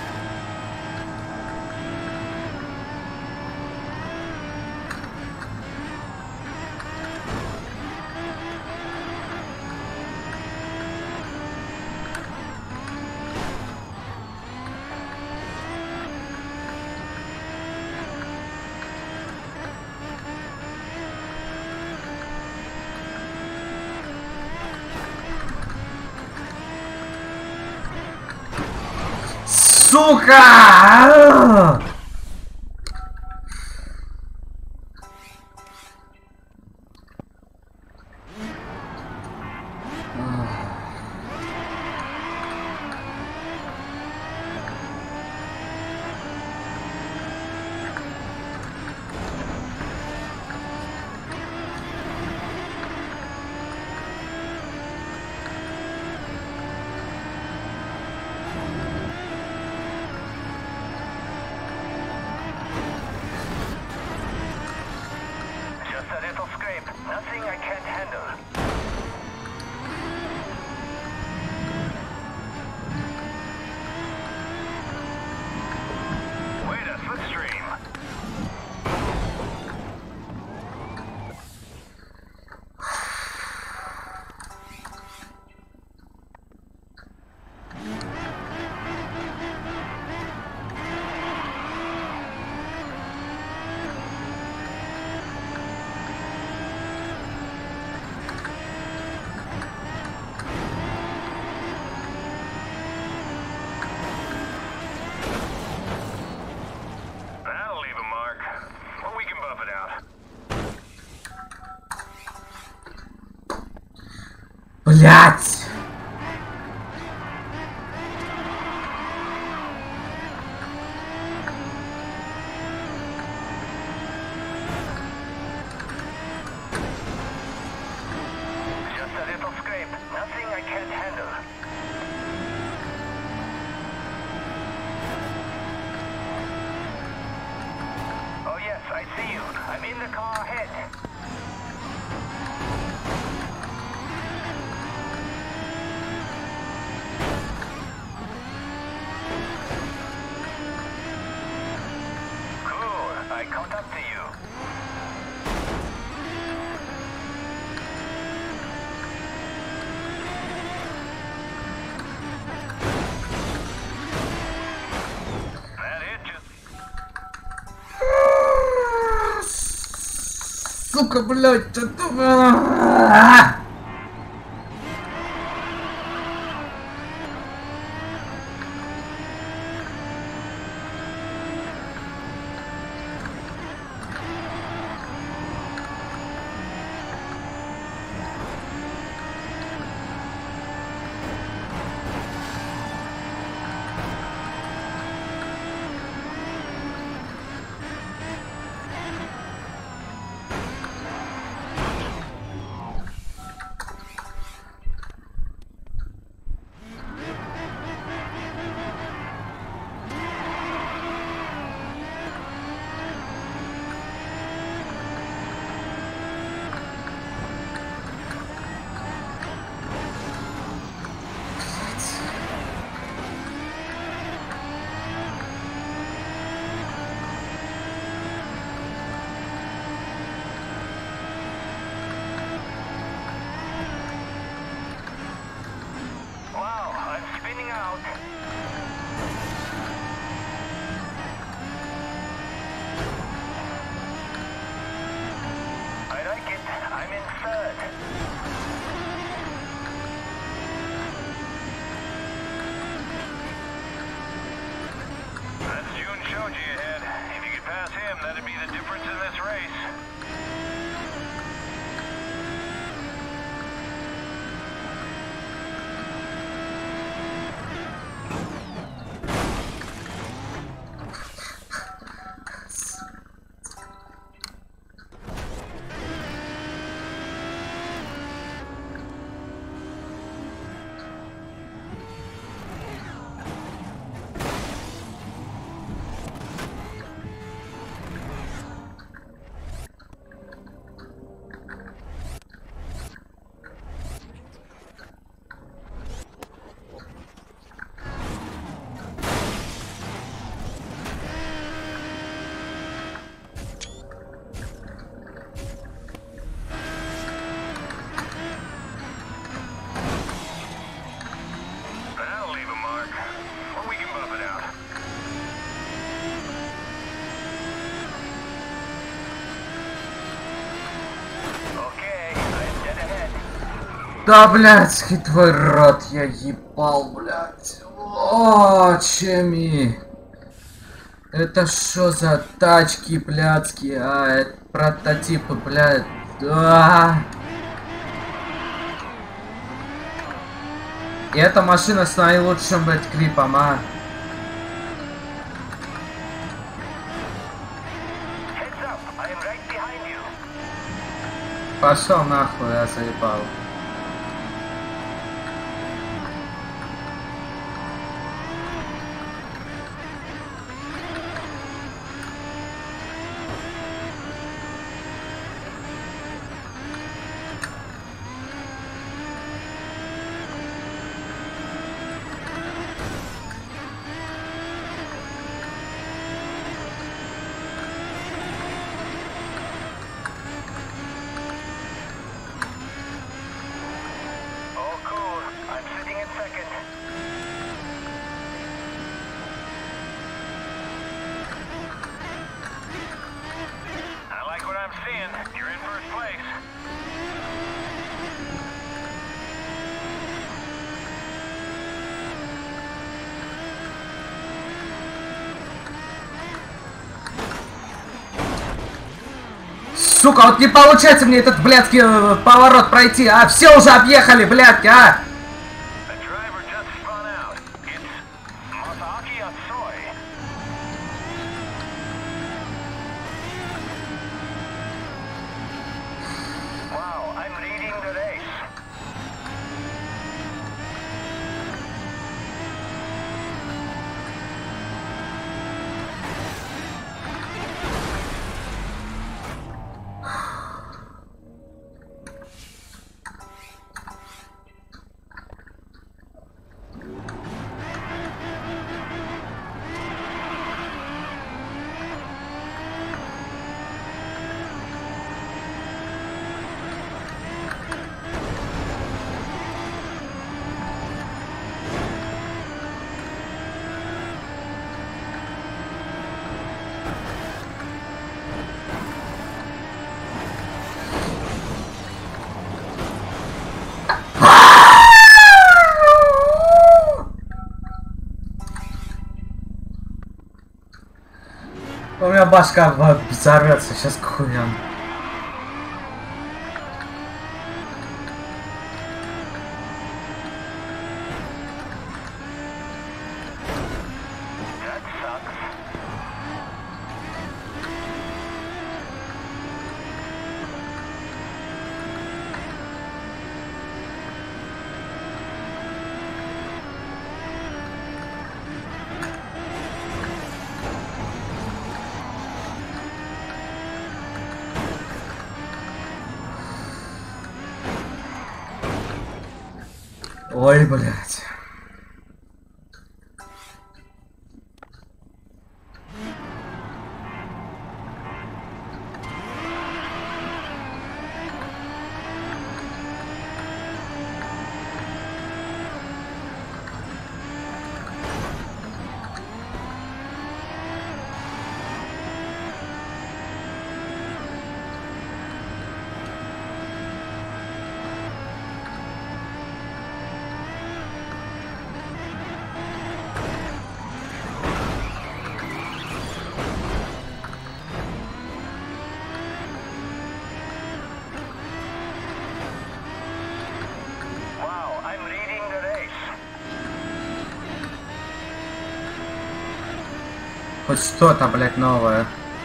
Сука! Just a little scrape. Nothing I can't handle. Wait a slipstream. That'll leave a mark. But we can buff it out. Блять! Just a little scrape. Nothing I can't handle. Oh yes, I see you. I'm in the car ahead. Cool. I caught up to you. That it just... Сука, блять, что-то... Да, блядский твой рот, я ебал, блядь. О, чеми. Это что за тачки, блядские, а? Это прототипы, блядь. Да. И эта машина с наилучшим, блядь, клипом, а? Пошел нахуй, я заебал. Сука, вот не получается мне этот, блядский, э, поворот пройти, а? Все уже объехали, блядь, а? У меня башка взорвется сейчас к хуям. Ой, блядь. Хоть что-то, блядь, новое.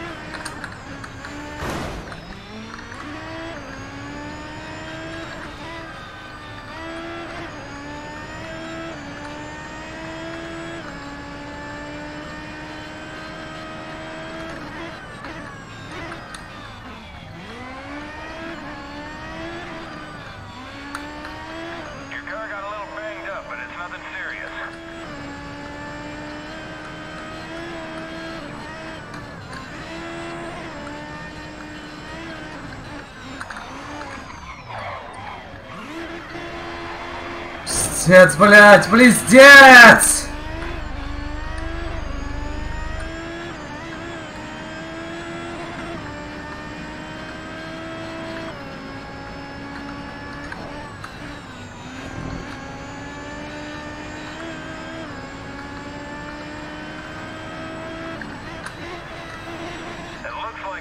Пиздец, блядь, пиздец!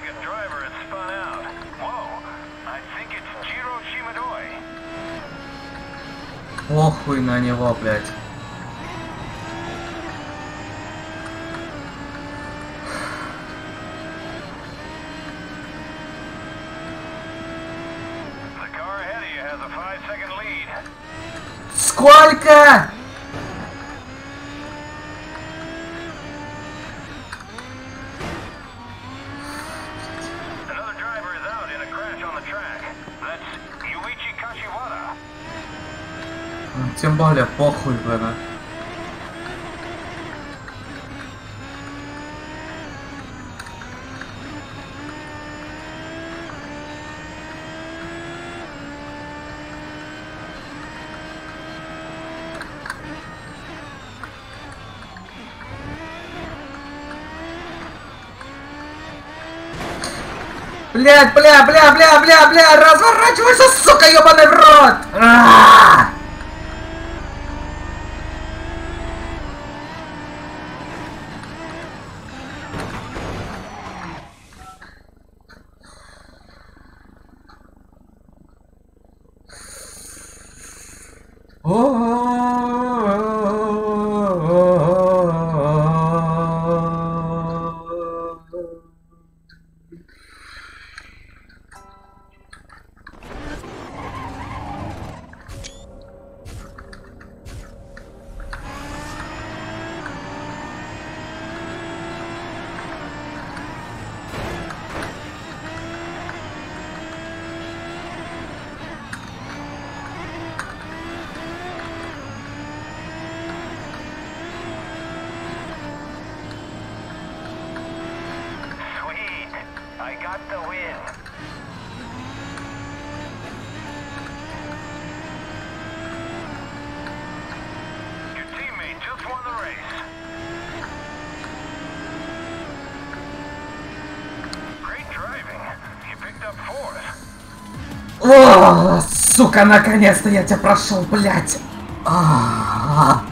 like a driver has spun out. Whoa, I think it's Jiro Shimadoi. Похуй на него, блядь. The car ahead of you has a five second lead. Сколько? Another driver is out in a crash on the track. That's Yuichi Kashiwara. Тем более похуй, блин. Блядь, бля, бля, бля, бля, бля, разворачивайся, сука, ёбаный в рот! А-а-а! Sweet, I got the win. Your teammate just won the race. Great driving. You picked up fourth. О, сука, наконец-то я тебя прошел, блядь. А-а-а.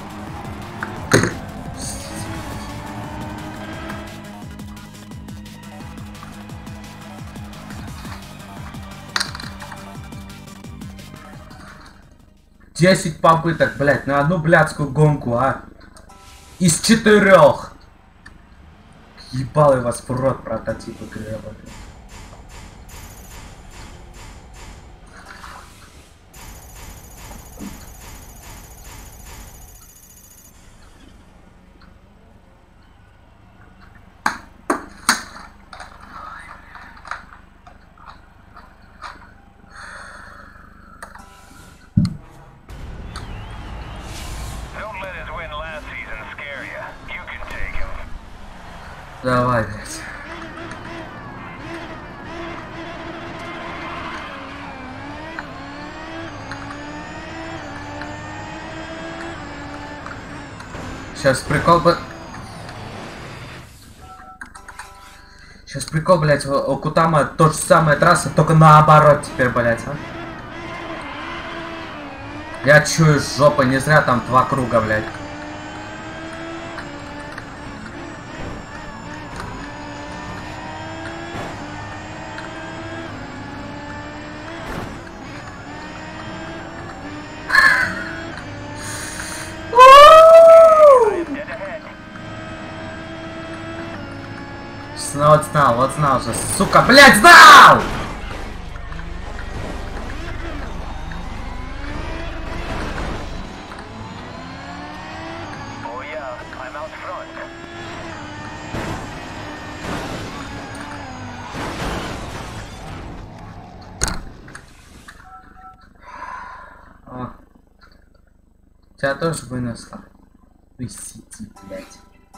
Десять попыток, блядь, на одну блядскую гонку, а? Из четырех. Ебал я вас в рот, прототипы гребаные. Don't let his win last season scare you. You can take him. Давай, блядь. Сейчас прикол бы... Сейчас прикол, блядь, у у Кутама то же самая трасса, только наоборот теперь, блядь, а? Я чую жопа, не зря там два круга, блядь. Dead ahead. Вот знал, вот знал же, сука, блядь, знал! Oh yeah, I'm out front. О. Тебя тоже вынесло. Вы сиди, блядь.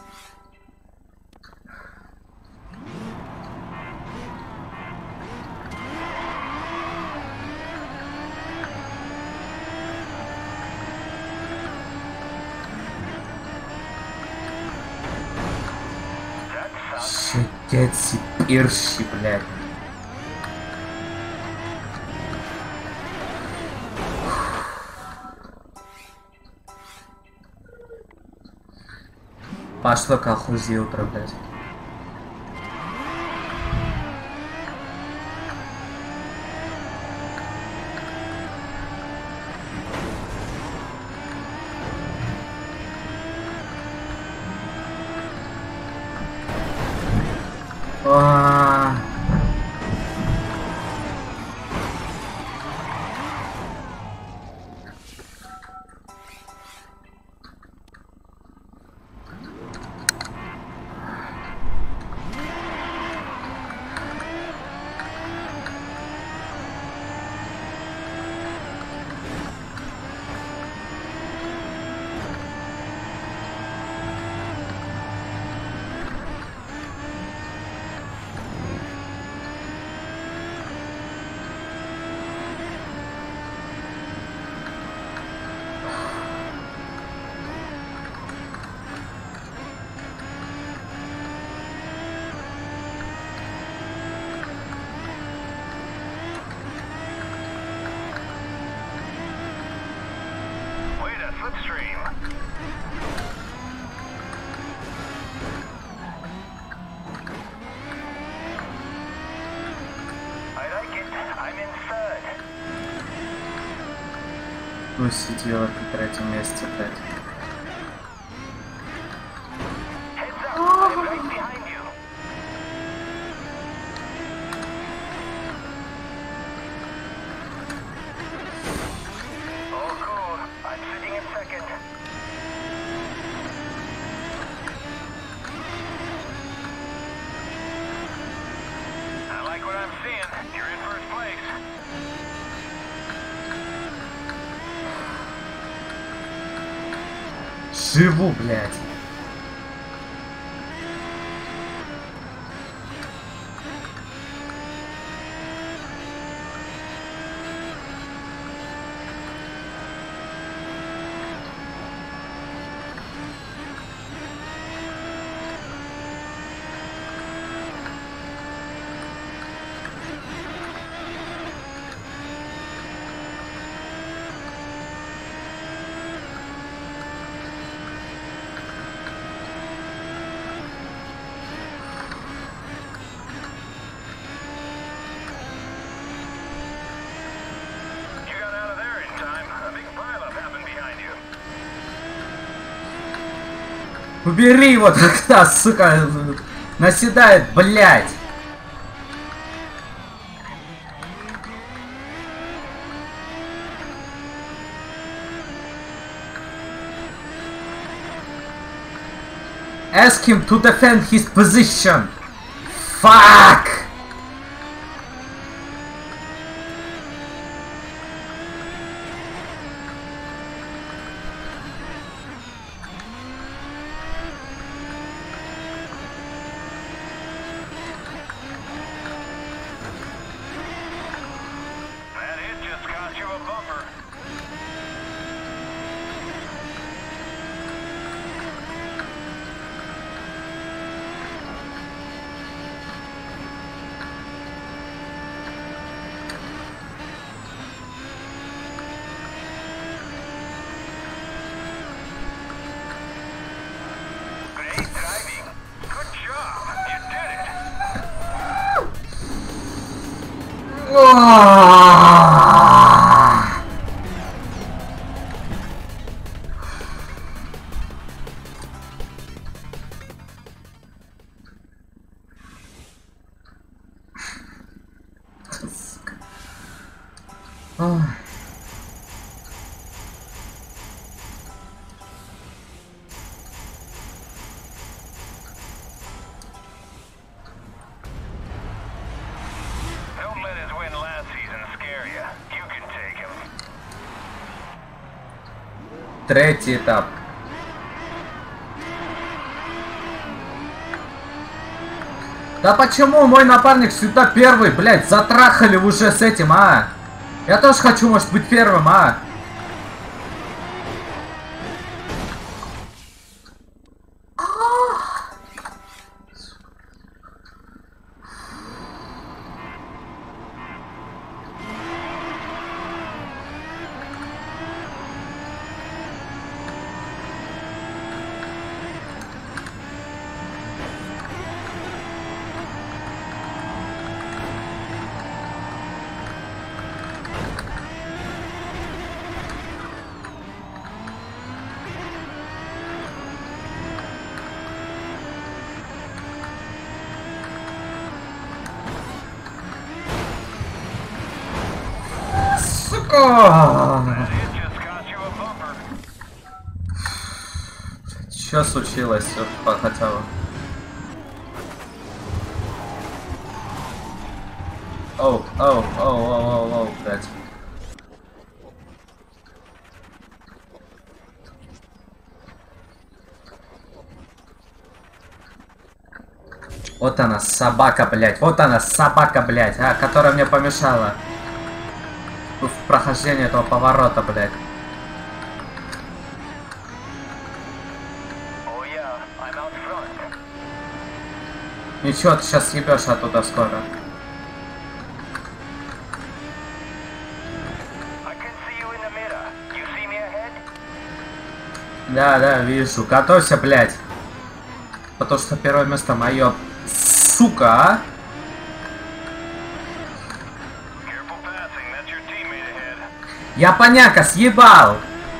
That sucks. Шикетси пирши, блядь. Пошло как хузи утро, блядь. slipstream. I like it. I'm in third. Ну, сидела на третьем месте, блядь. Heads up. I'm right behind you. Oh, cool. I'm sitting in second. I like what I'm seeing. You're in first place. Живу, блядь. You got out of there in time. A big pileup happened behind you. Убери его тогда, сука, наседает, блядь. Ask him to defend his position. Fuck! That hit just cost you a bumper. Great driving. Good job. You did it. Ой. Don't let his win last season scare you. You can take him. Третий этап. Да почему мой напарник сюда первый, блядь, затрахали уже с этим, а? Я тоже хочу, может быть, первым, а? That hit just cost you a bumper. Что случилось? Вот, хотя бы. Оу, оу, оу, оу, оу, оу, блядь. Вот она, собака, блядь. Вот она, собака, блядь, а, которая мне помешала в прохождении этого поворота, блядь. Oh yeah, I'm out front. Ничего, ты сейчас съебешь оттуда скоро. I can see you in the mirror. You see me ahead? Да, да, вижу. Готовься, блядь. Потому что первое место мое. Сука, а? Я поняка, съебал.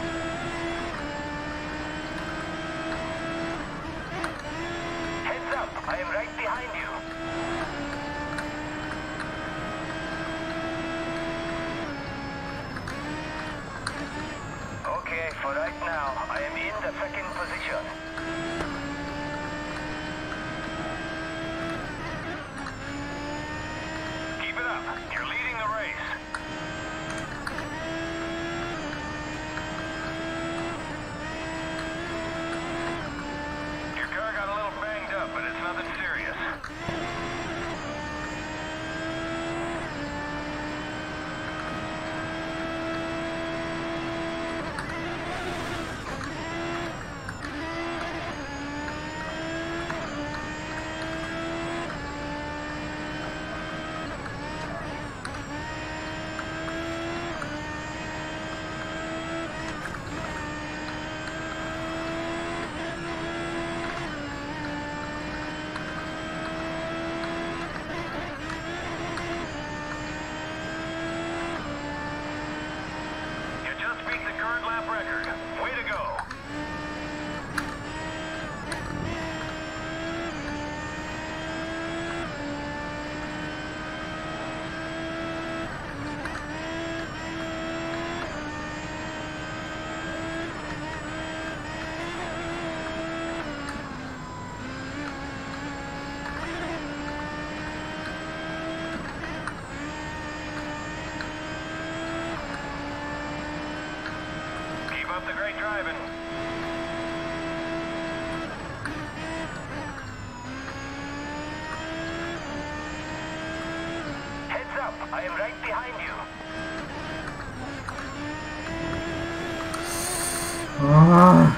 А,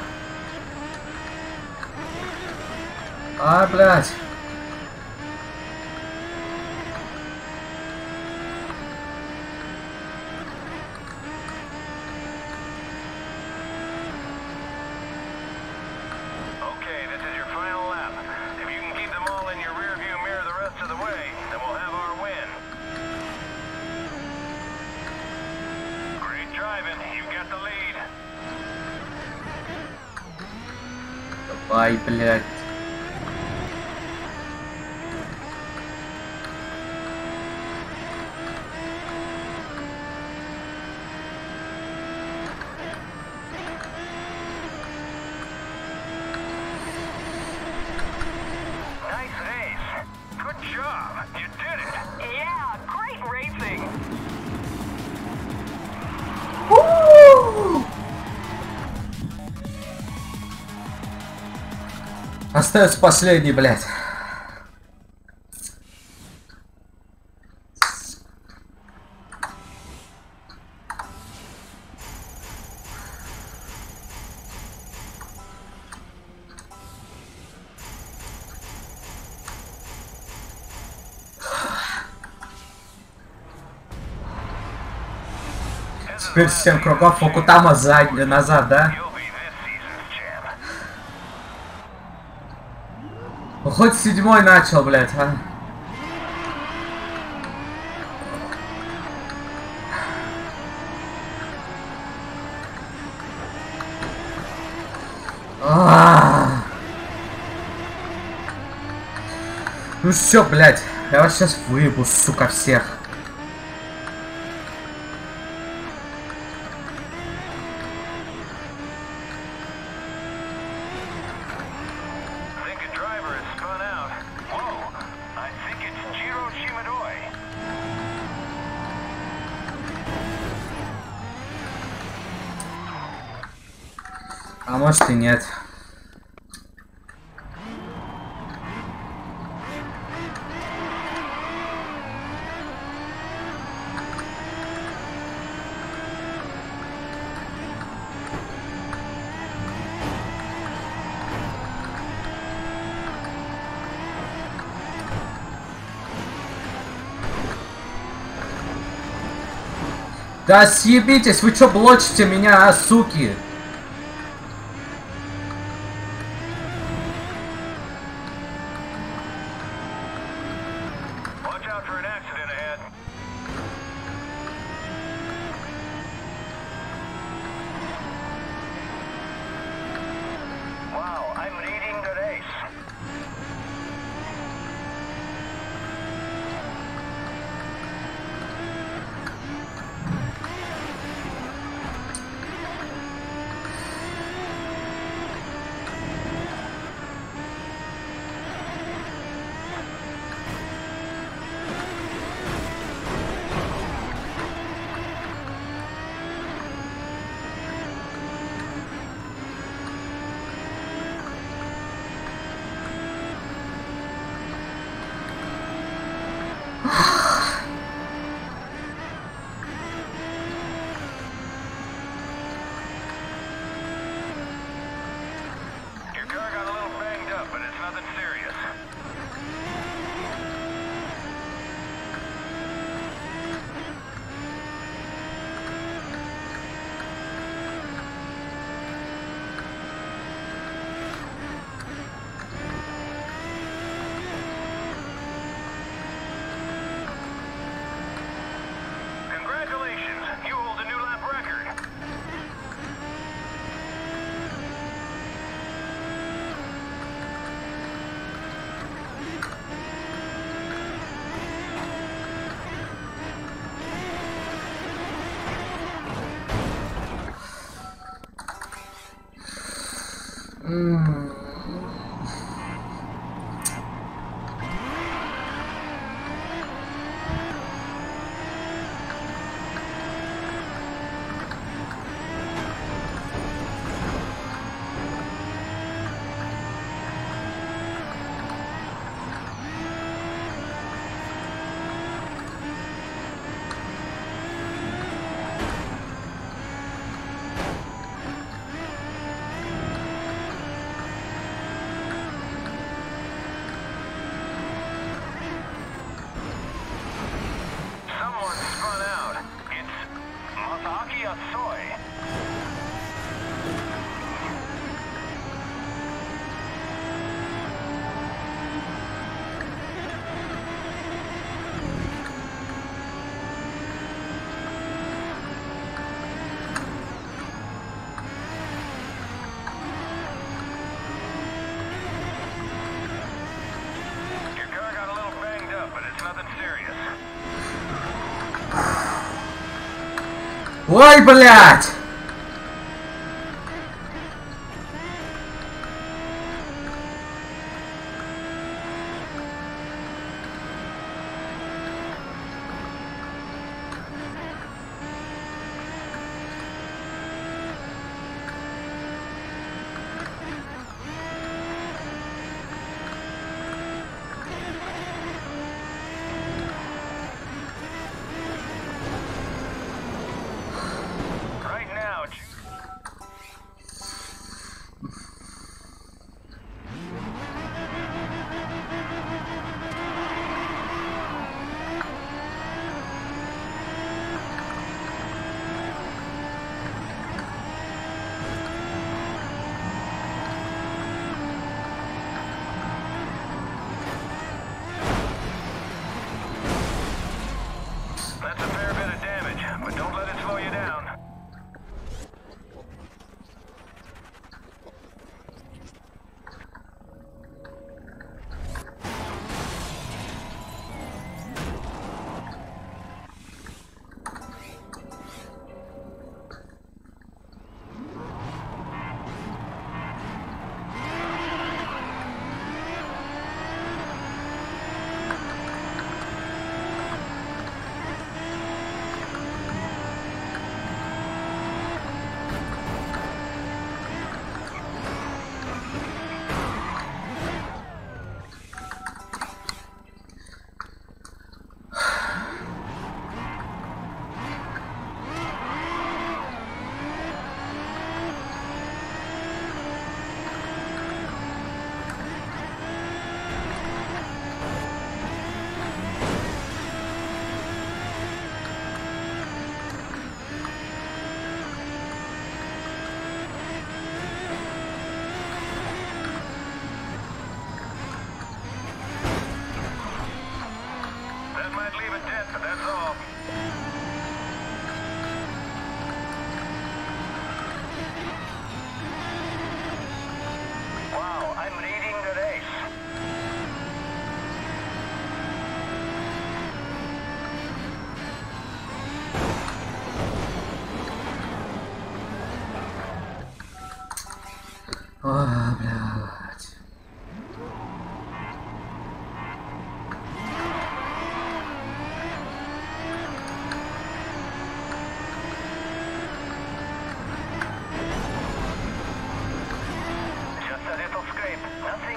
а, блядь. Ай, блядь. Остается последний, блядь. Теперь семь кругов Фукутама сзади, назад, да? Хоть седьмой начал, блядь, а. А-а-а. Ну все, блядь, я вас сейчас выебу, сука, всех. А может и нет. Да съебитесь, вы чё блочите меня, а, суки? М. Someone spun out. It's Masaki Atsoi. Your car got a little banged up, but it's nothing serious. Ой, блядь! Right now, Ju- That's a fair bit of damage, but don't let it slow you down. That might leave a dent, but that's all. Wow, I'm leading the race. Ой, блядь. Just a little scrape, nothing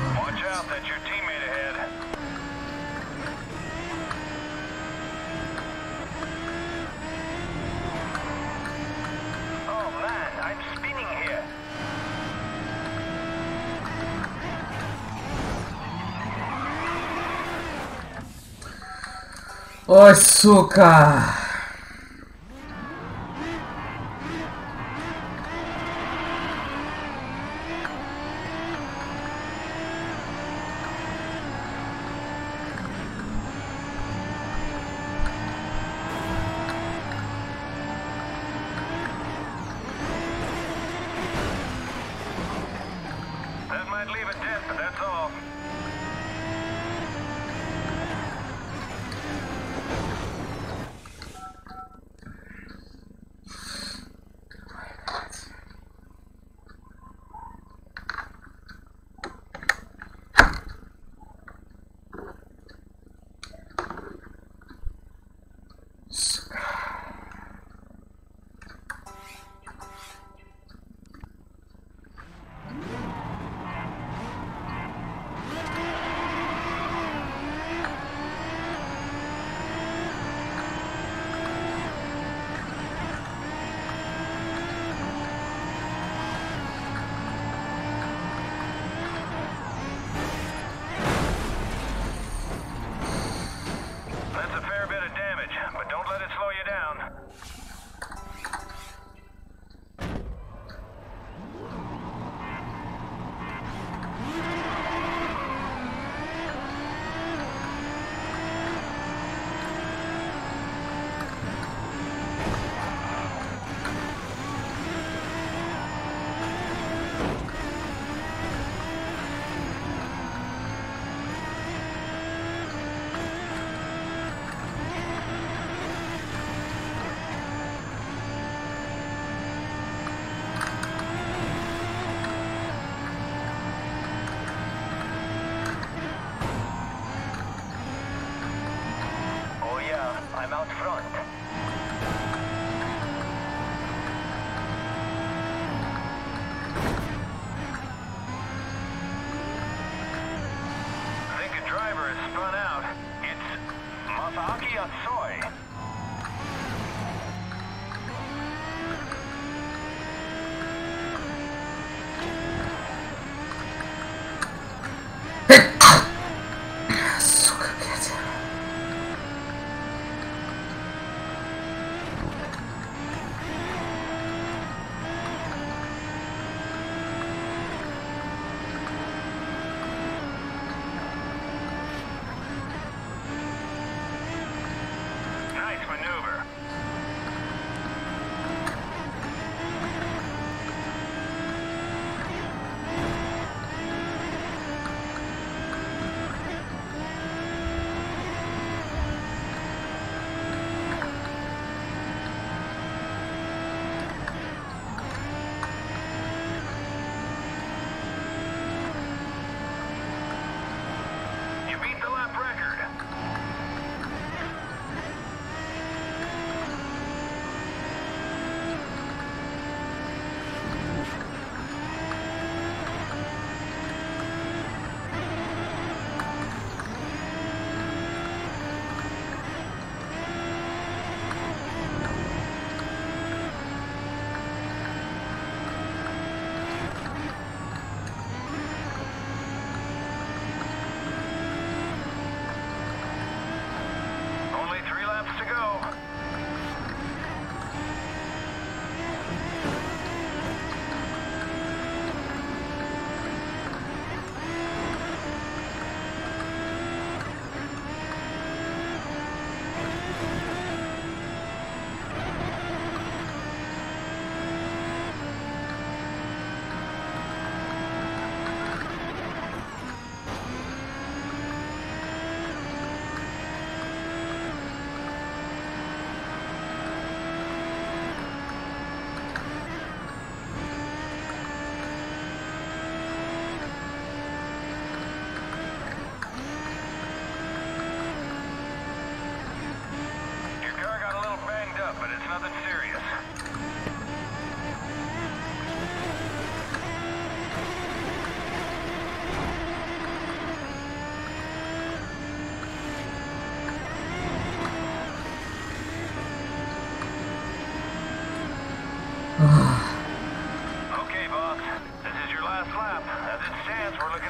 Watch out, that's your teammate ahead. Oh man, I'm spinning here. Ой, сука! That might leave a dent, but that's all. That's a fair bit of damage, but don't let it slow you down. Oh yeah, I'm out front. I think a driver has spun out. It's Masaaki Atsoi. Сука, блядь.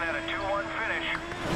at a two one finish.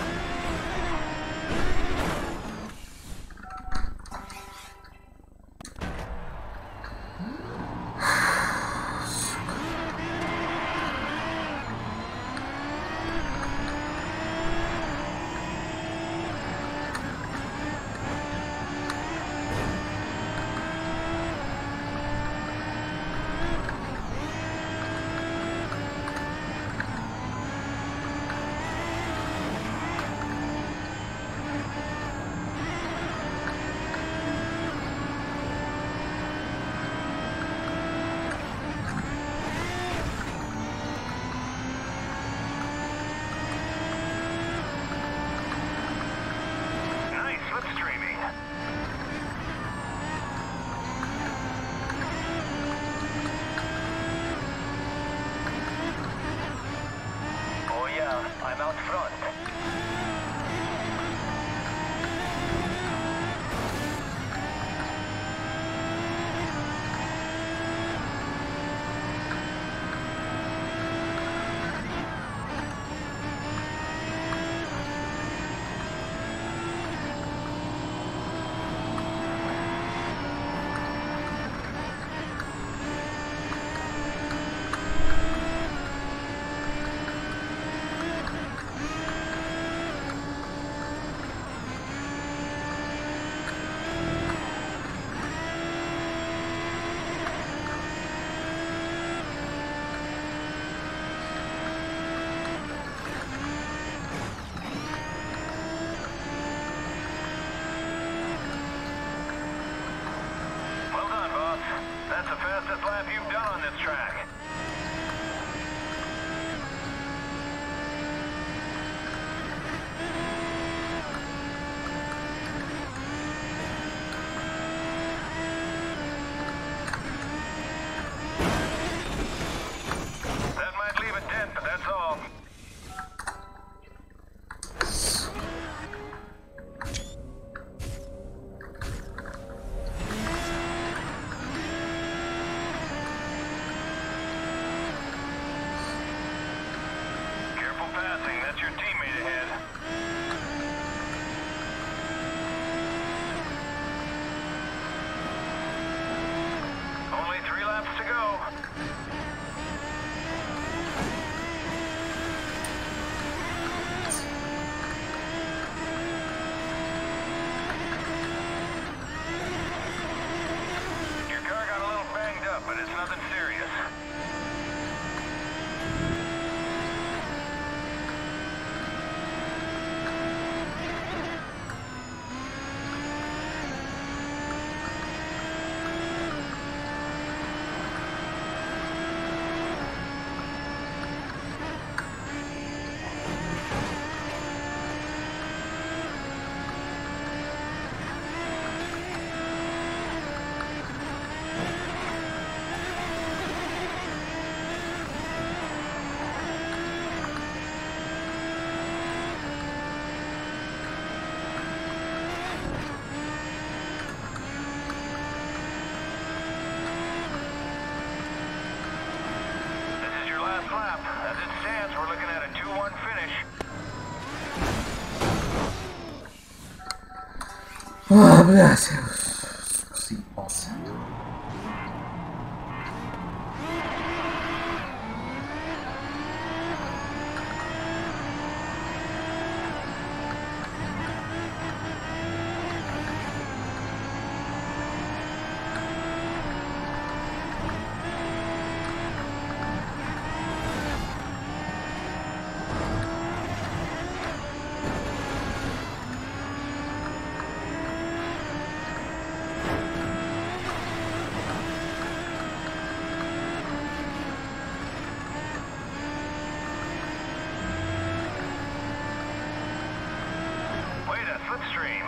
I'm out front. That's the fastest lap you've done on this track. That might leave a dent, but that's all. Passing, that's your teammate ahead. Only three laps to go. Your car got a little banged up, but it's nothing serious. Lap. As it stands, we're looking at a two one finish. А, блядь. Съебался. Slipstream.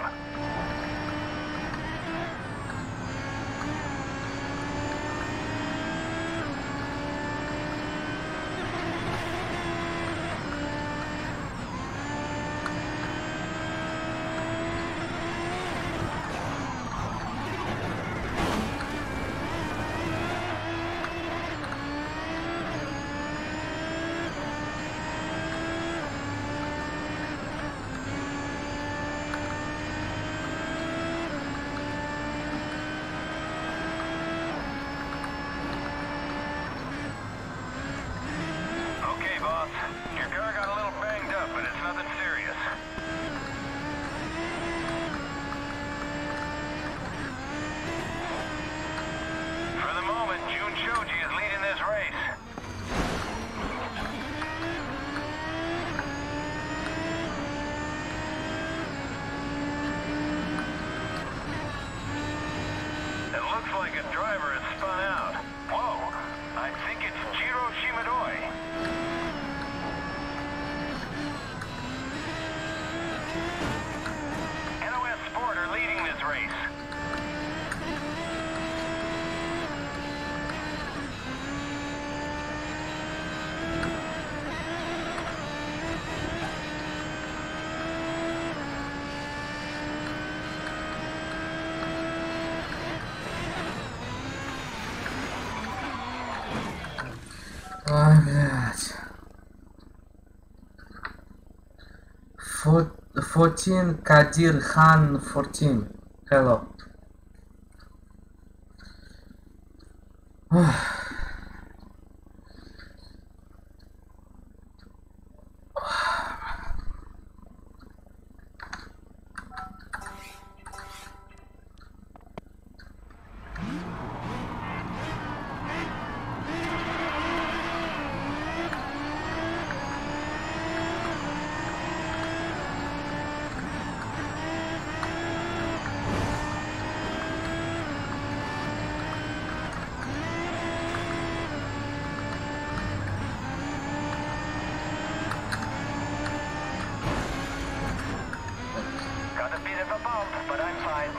Looks like a driver has spun out. Whoa, I think it's Jiro Shimadoi. N O S Sport are leading this race. Ой, блядь. Фо- fourteen Kadir Khan fourteen. Hello. Got a bit of a bump, but I'm fine.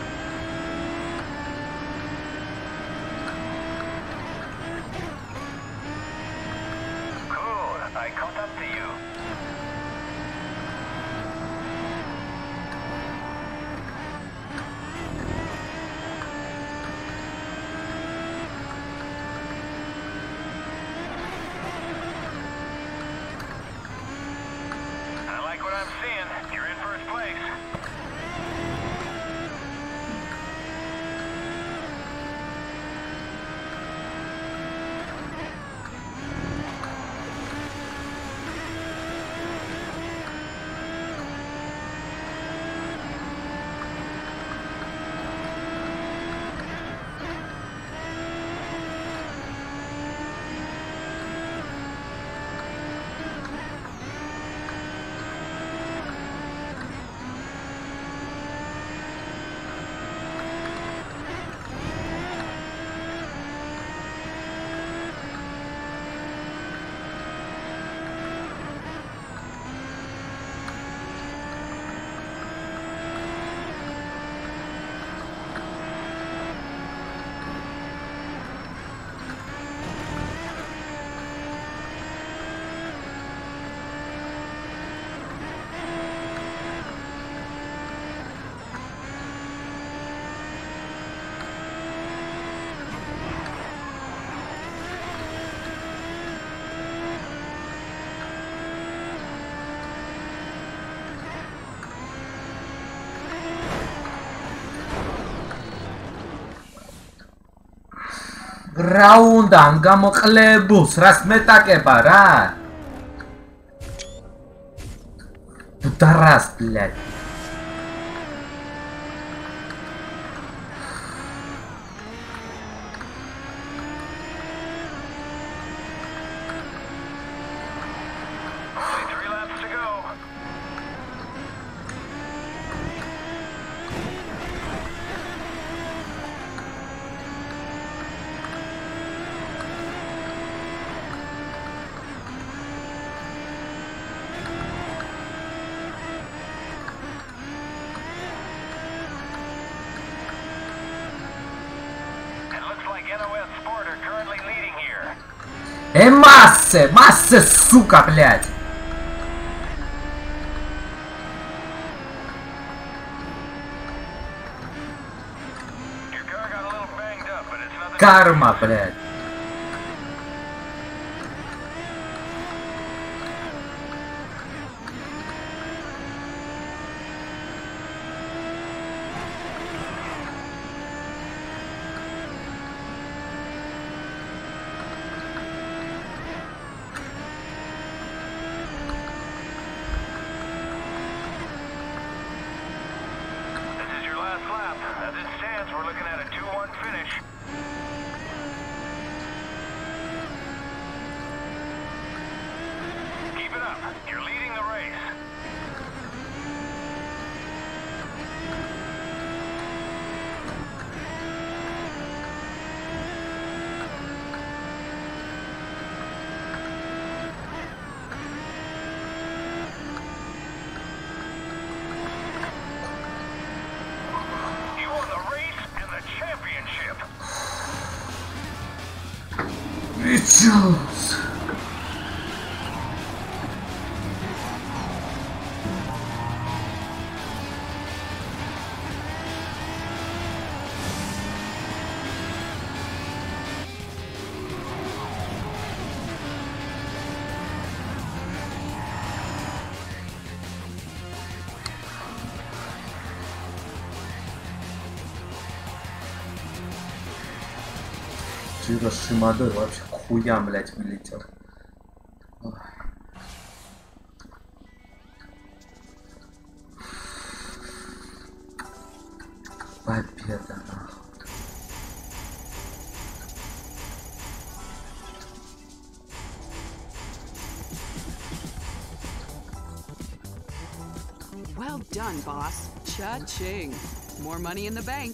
Cool, I caught up to you. I like what I'm seeing. You're in first place. Raundam გამოყლებულს რას მეტაკება რა? Пидорас, блядь. Only three laps to go. It looks like N O S Sport are currently leading here. Э, массы, массы, сука, блядь. Your car got a little banged up, but it's nothing. Карма, блядь. This is your last lap. As it stands, we're looking at a two one finish. Keep it up. You're leading the race. Angels!这个шимадой вообще к хуям, блять, вылетел. Ой. Победа, нахуй. Well done, boss. Cha-ching. More money in the bank.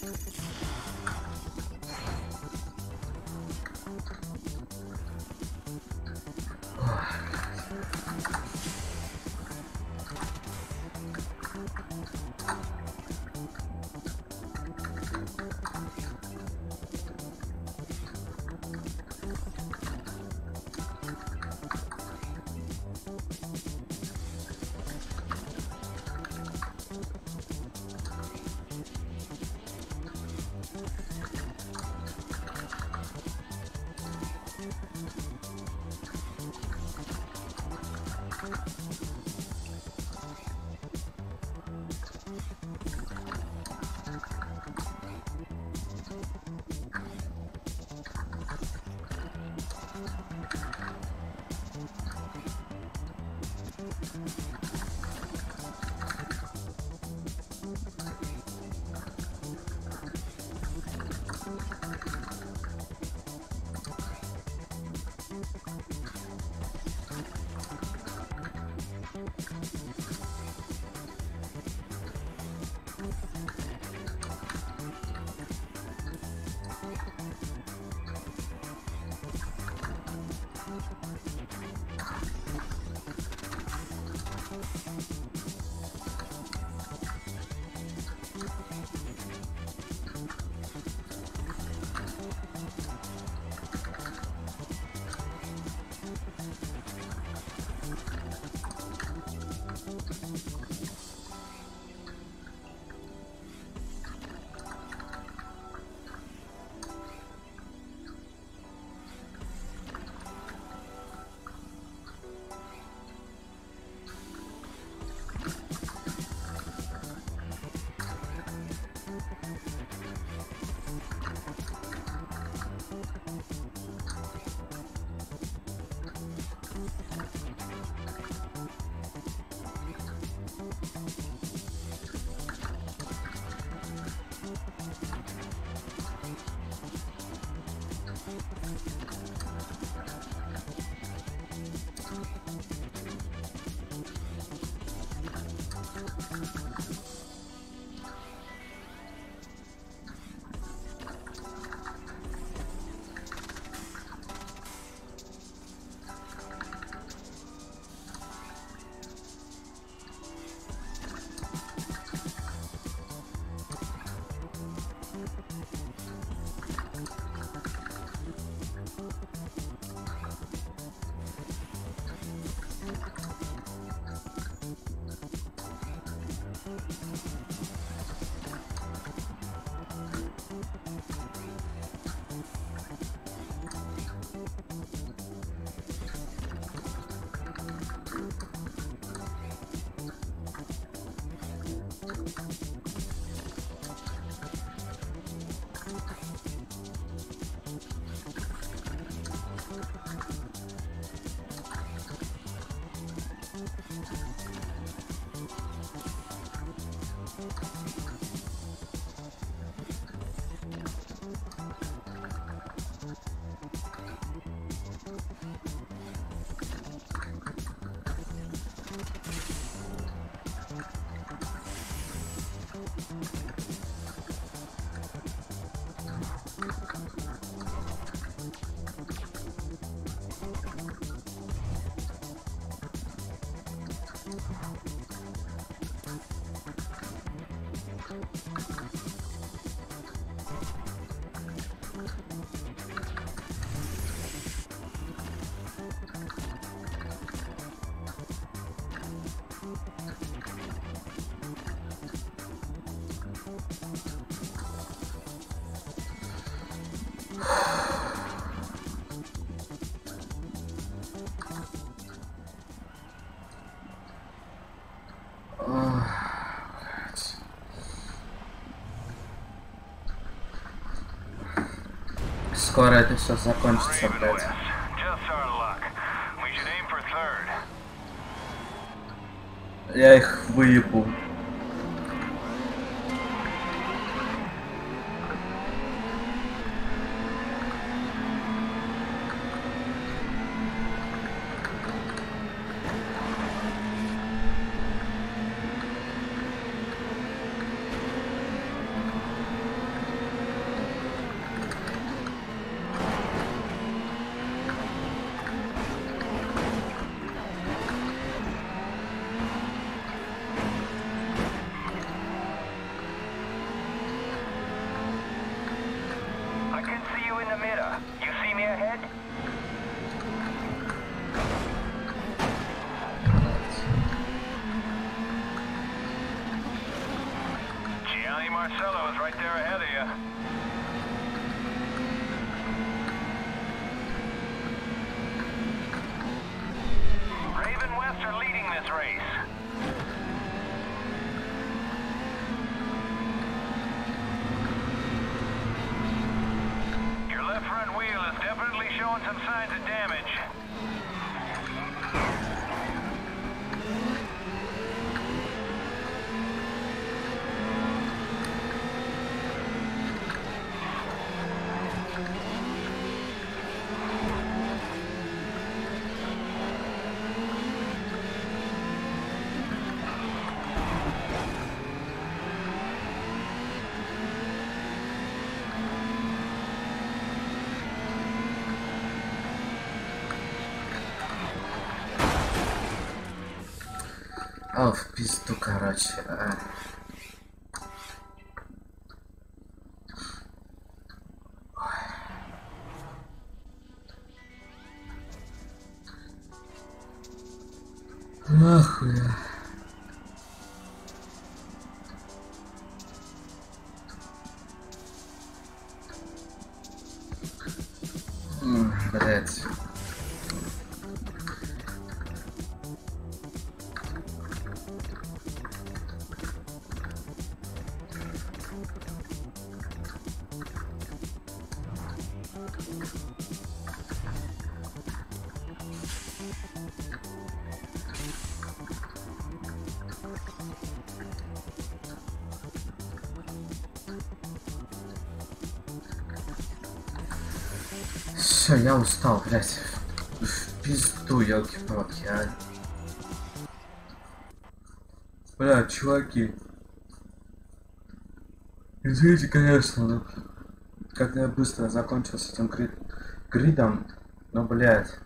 скоро это все закончится, Raven блядь. West. Just our luck. We should aim for third. Я их выебу. I can see you in the mirror. You see me ahead? Gianni Marcello is right there ahead of you. Raven West are leading this race. Your left front wheel is definitely showing some signs of damage. О, в пизду, короче. А. Нахуй. М, Блять. Все, я устал, блять. В пизду, елки-палки, а. Бля, чуваки. Извините, конечно, но как я быстро закончил с этим грид... гридом, но, блядь.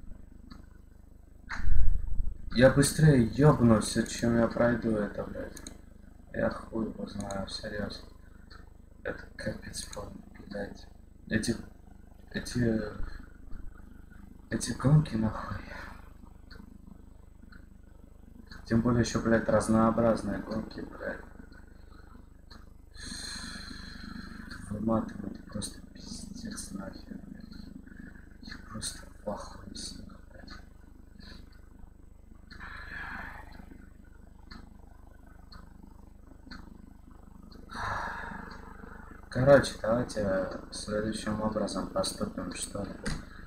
Я быстрее ёбнусь, чем я пройду это, блядь. Я хуй его знаю, серьезно. Это капец, полный, блядь. Эти... Эти... Эти гонки, нахуй. Тем более еще, блядь, разнообразные гонки, блядь. Выматывают просто пиздец нахер, блядь. Я просто в ахуе с них, блядь. Короче, давайте следующим образом поступим, что ли.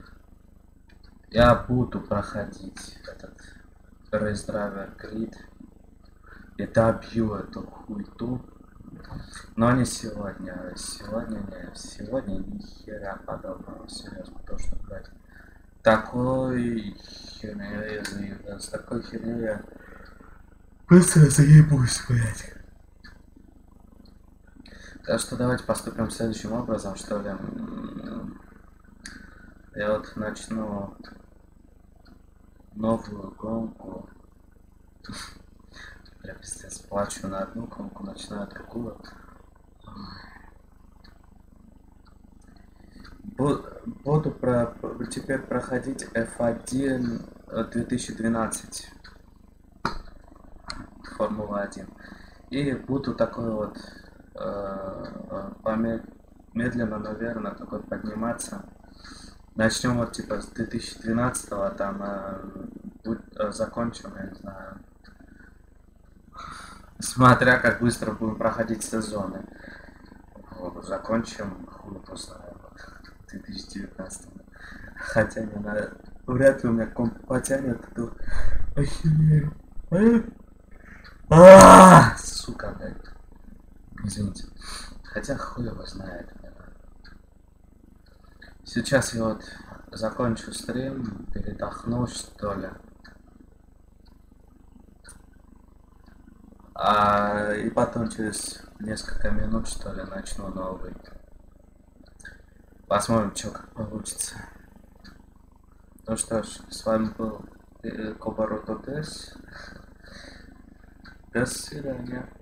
Я буду проходить этот Race Driver Grid и добью эту хуйту, но не сегодня. Сегодня не, сегодня ни хера подобного, серьезно, потому что, блядь, такой херню я заебал, с такой херню я быстро заебусь, блядь. Так что давайте поступим следующим образом, что ли. Я вот начну новую гонку. Я пиздец плачу на одну гонку, начинаю другую. Буду про, теперь проходить эф один две тысячи двенадцать. Формула один. И буду такой вот э, медленно, наверное, такой подниматься. Начнем вот типа с две тысячи двенадцатого, там э, будь, э, закончим, я не знаю. Смотря как быстро будем проходить сезоны. Вот, закончим, хуй его знаю. две тысячи девятнадцатом. Хотя не надо. Вряд ли у меня комп потянет эту ахинею. А, сука, блядь. Извините. Хотя хуй его знает. Сейчас я вот закончу стрим, передохну, что ли. А, и потом через несколько минут, что ли, начну новый. Посмотрим, что как получится. Ну что ж, с вами был Кобаруто Дэс. До свидания.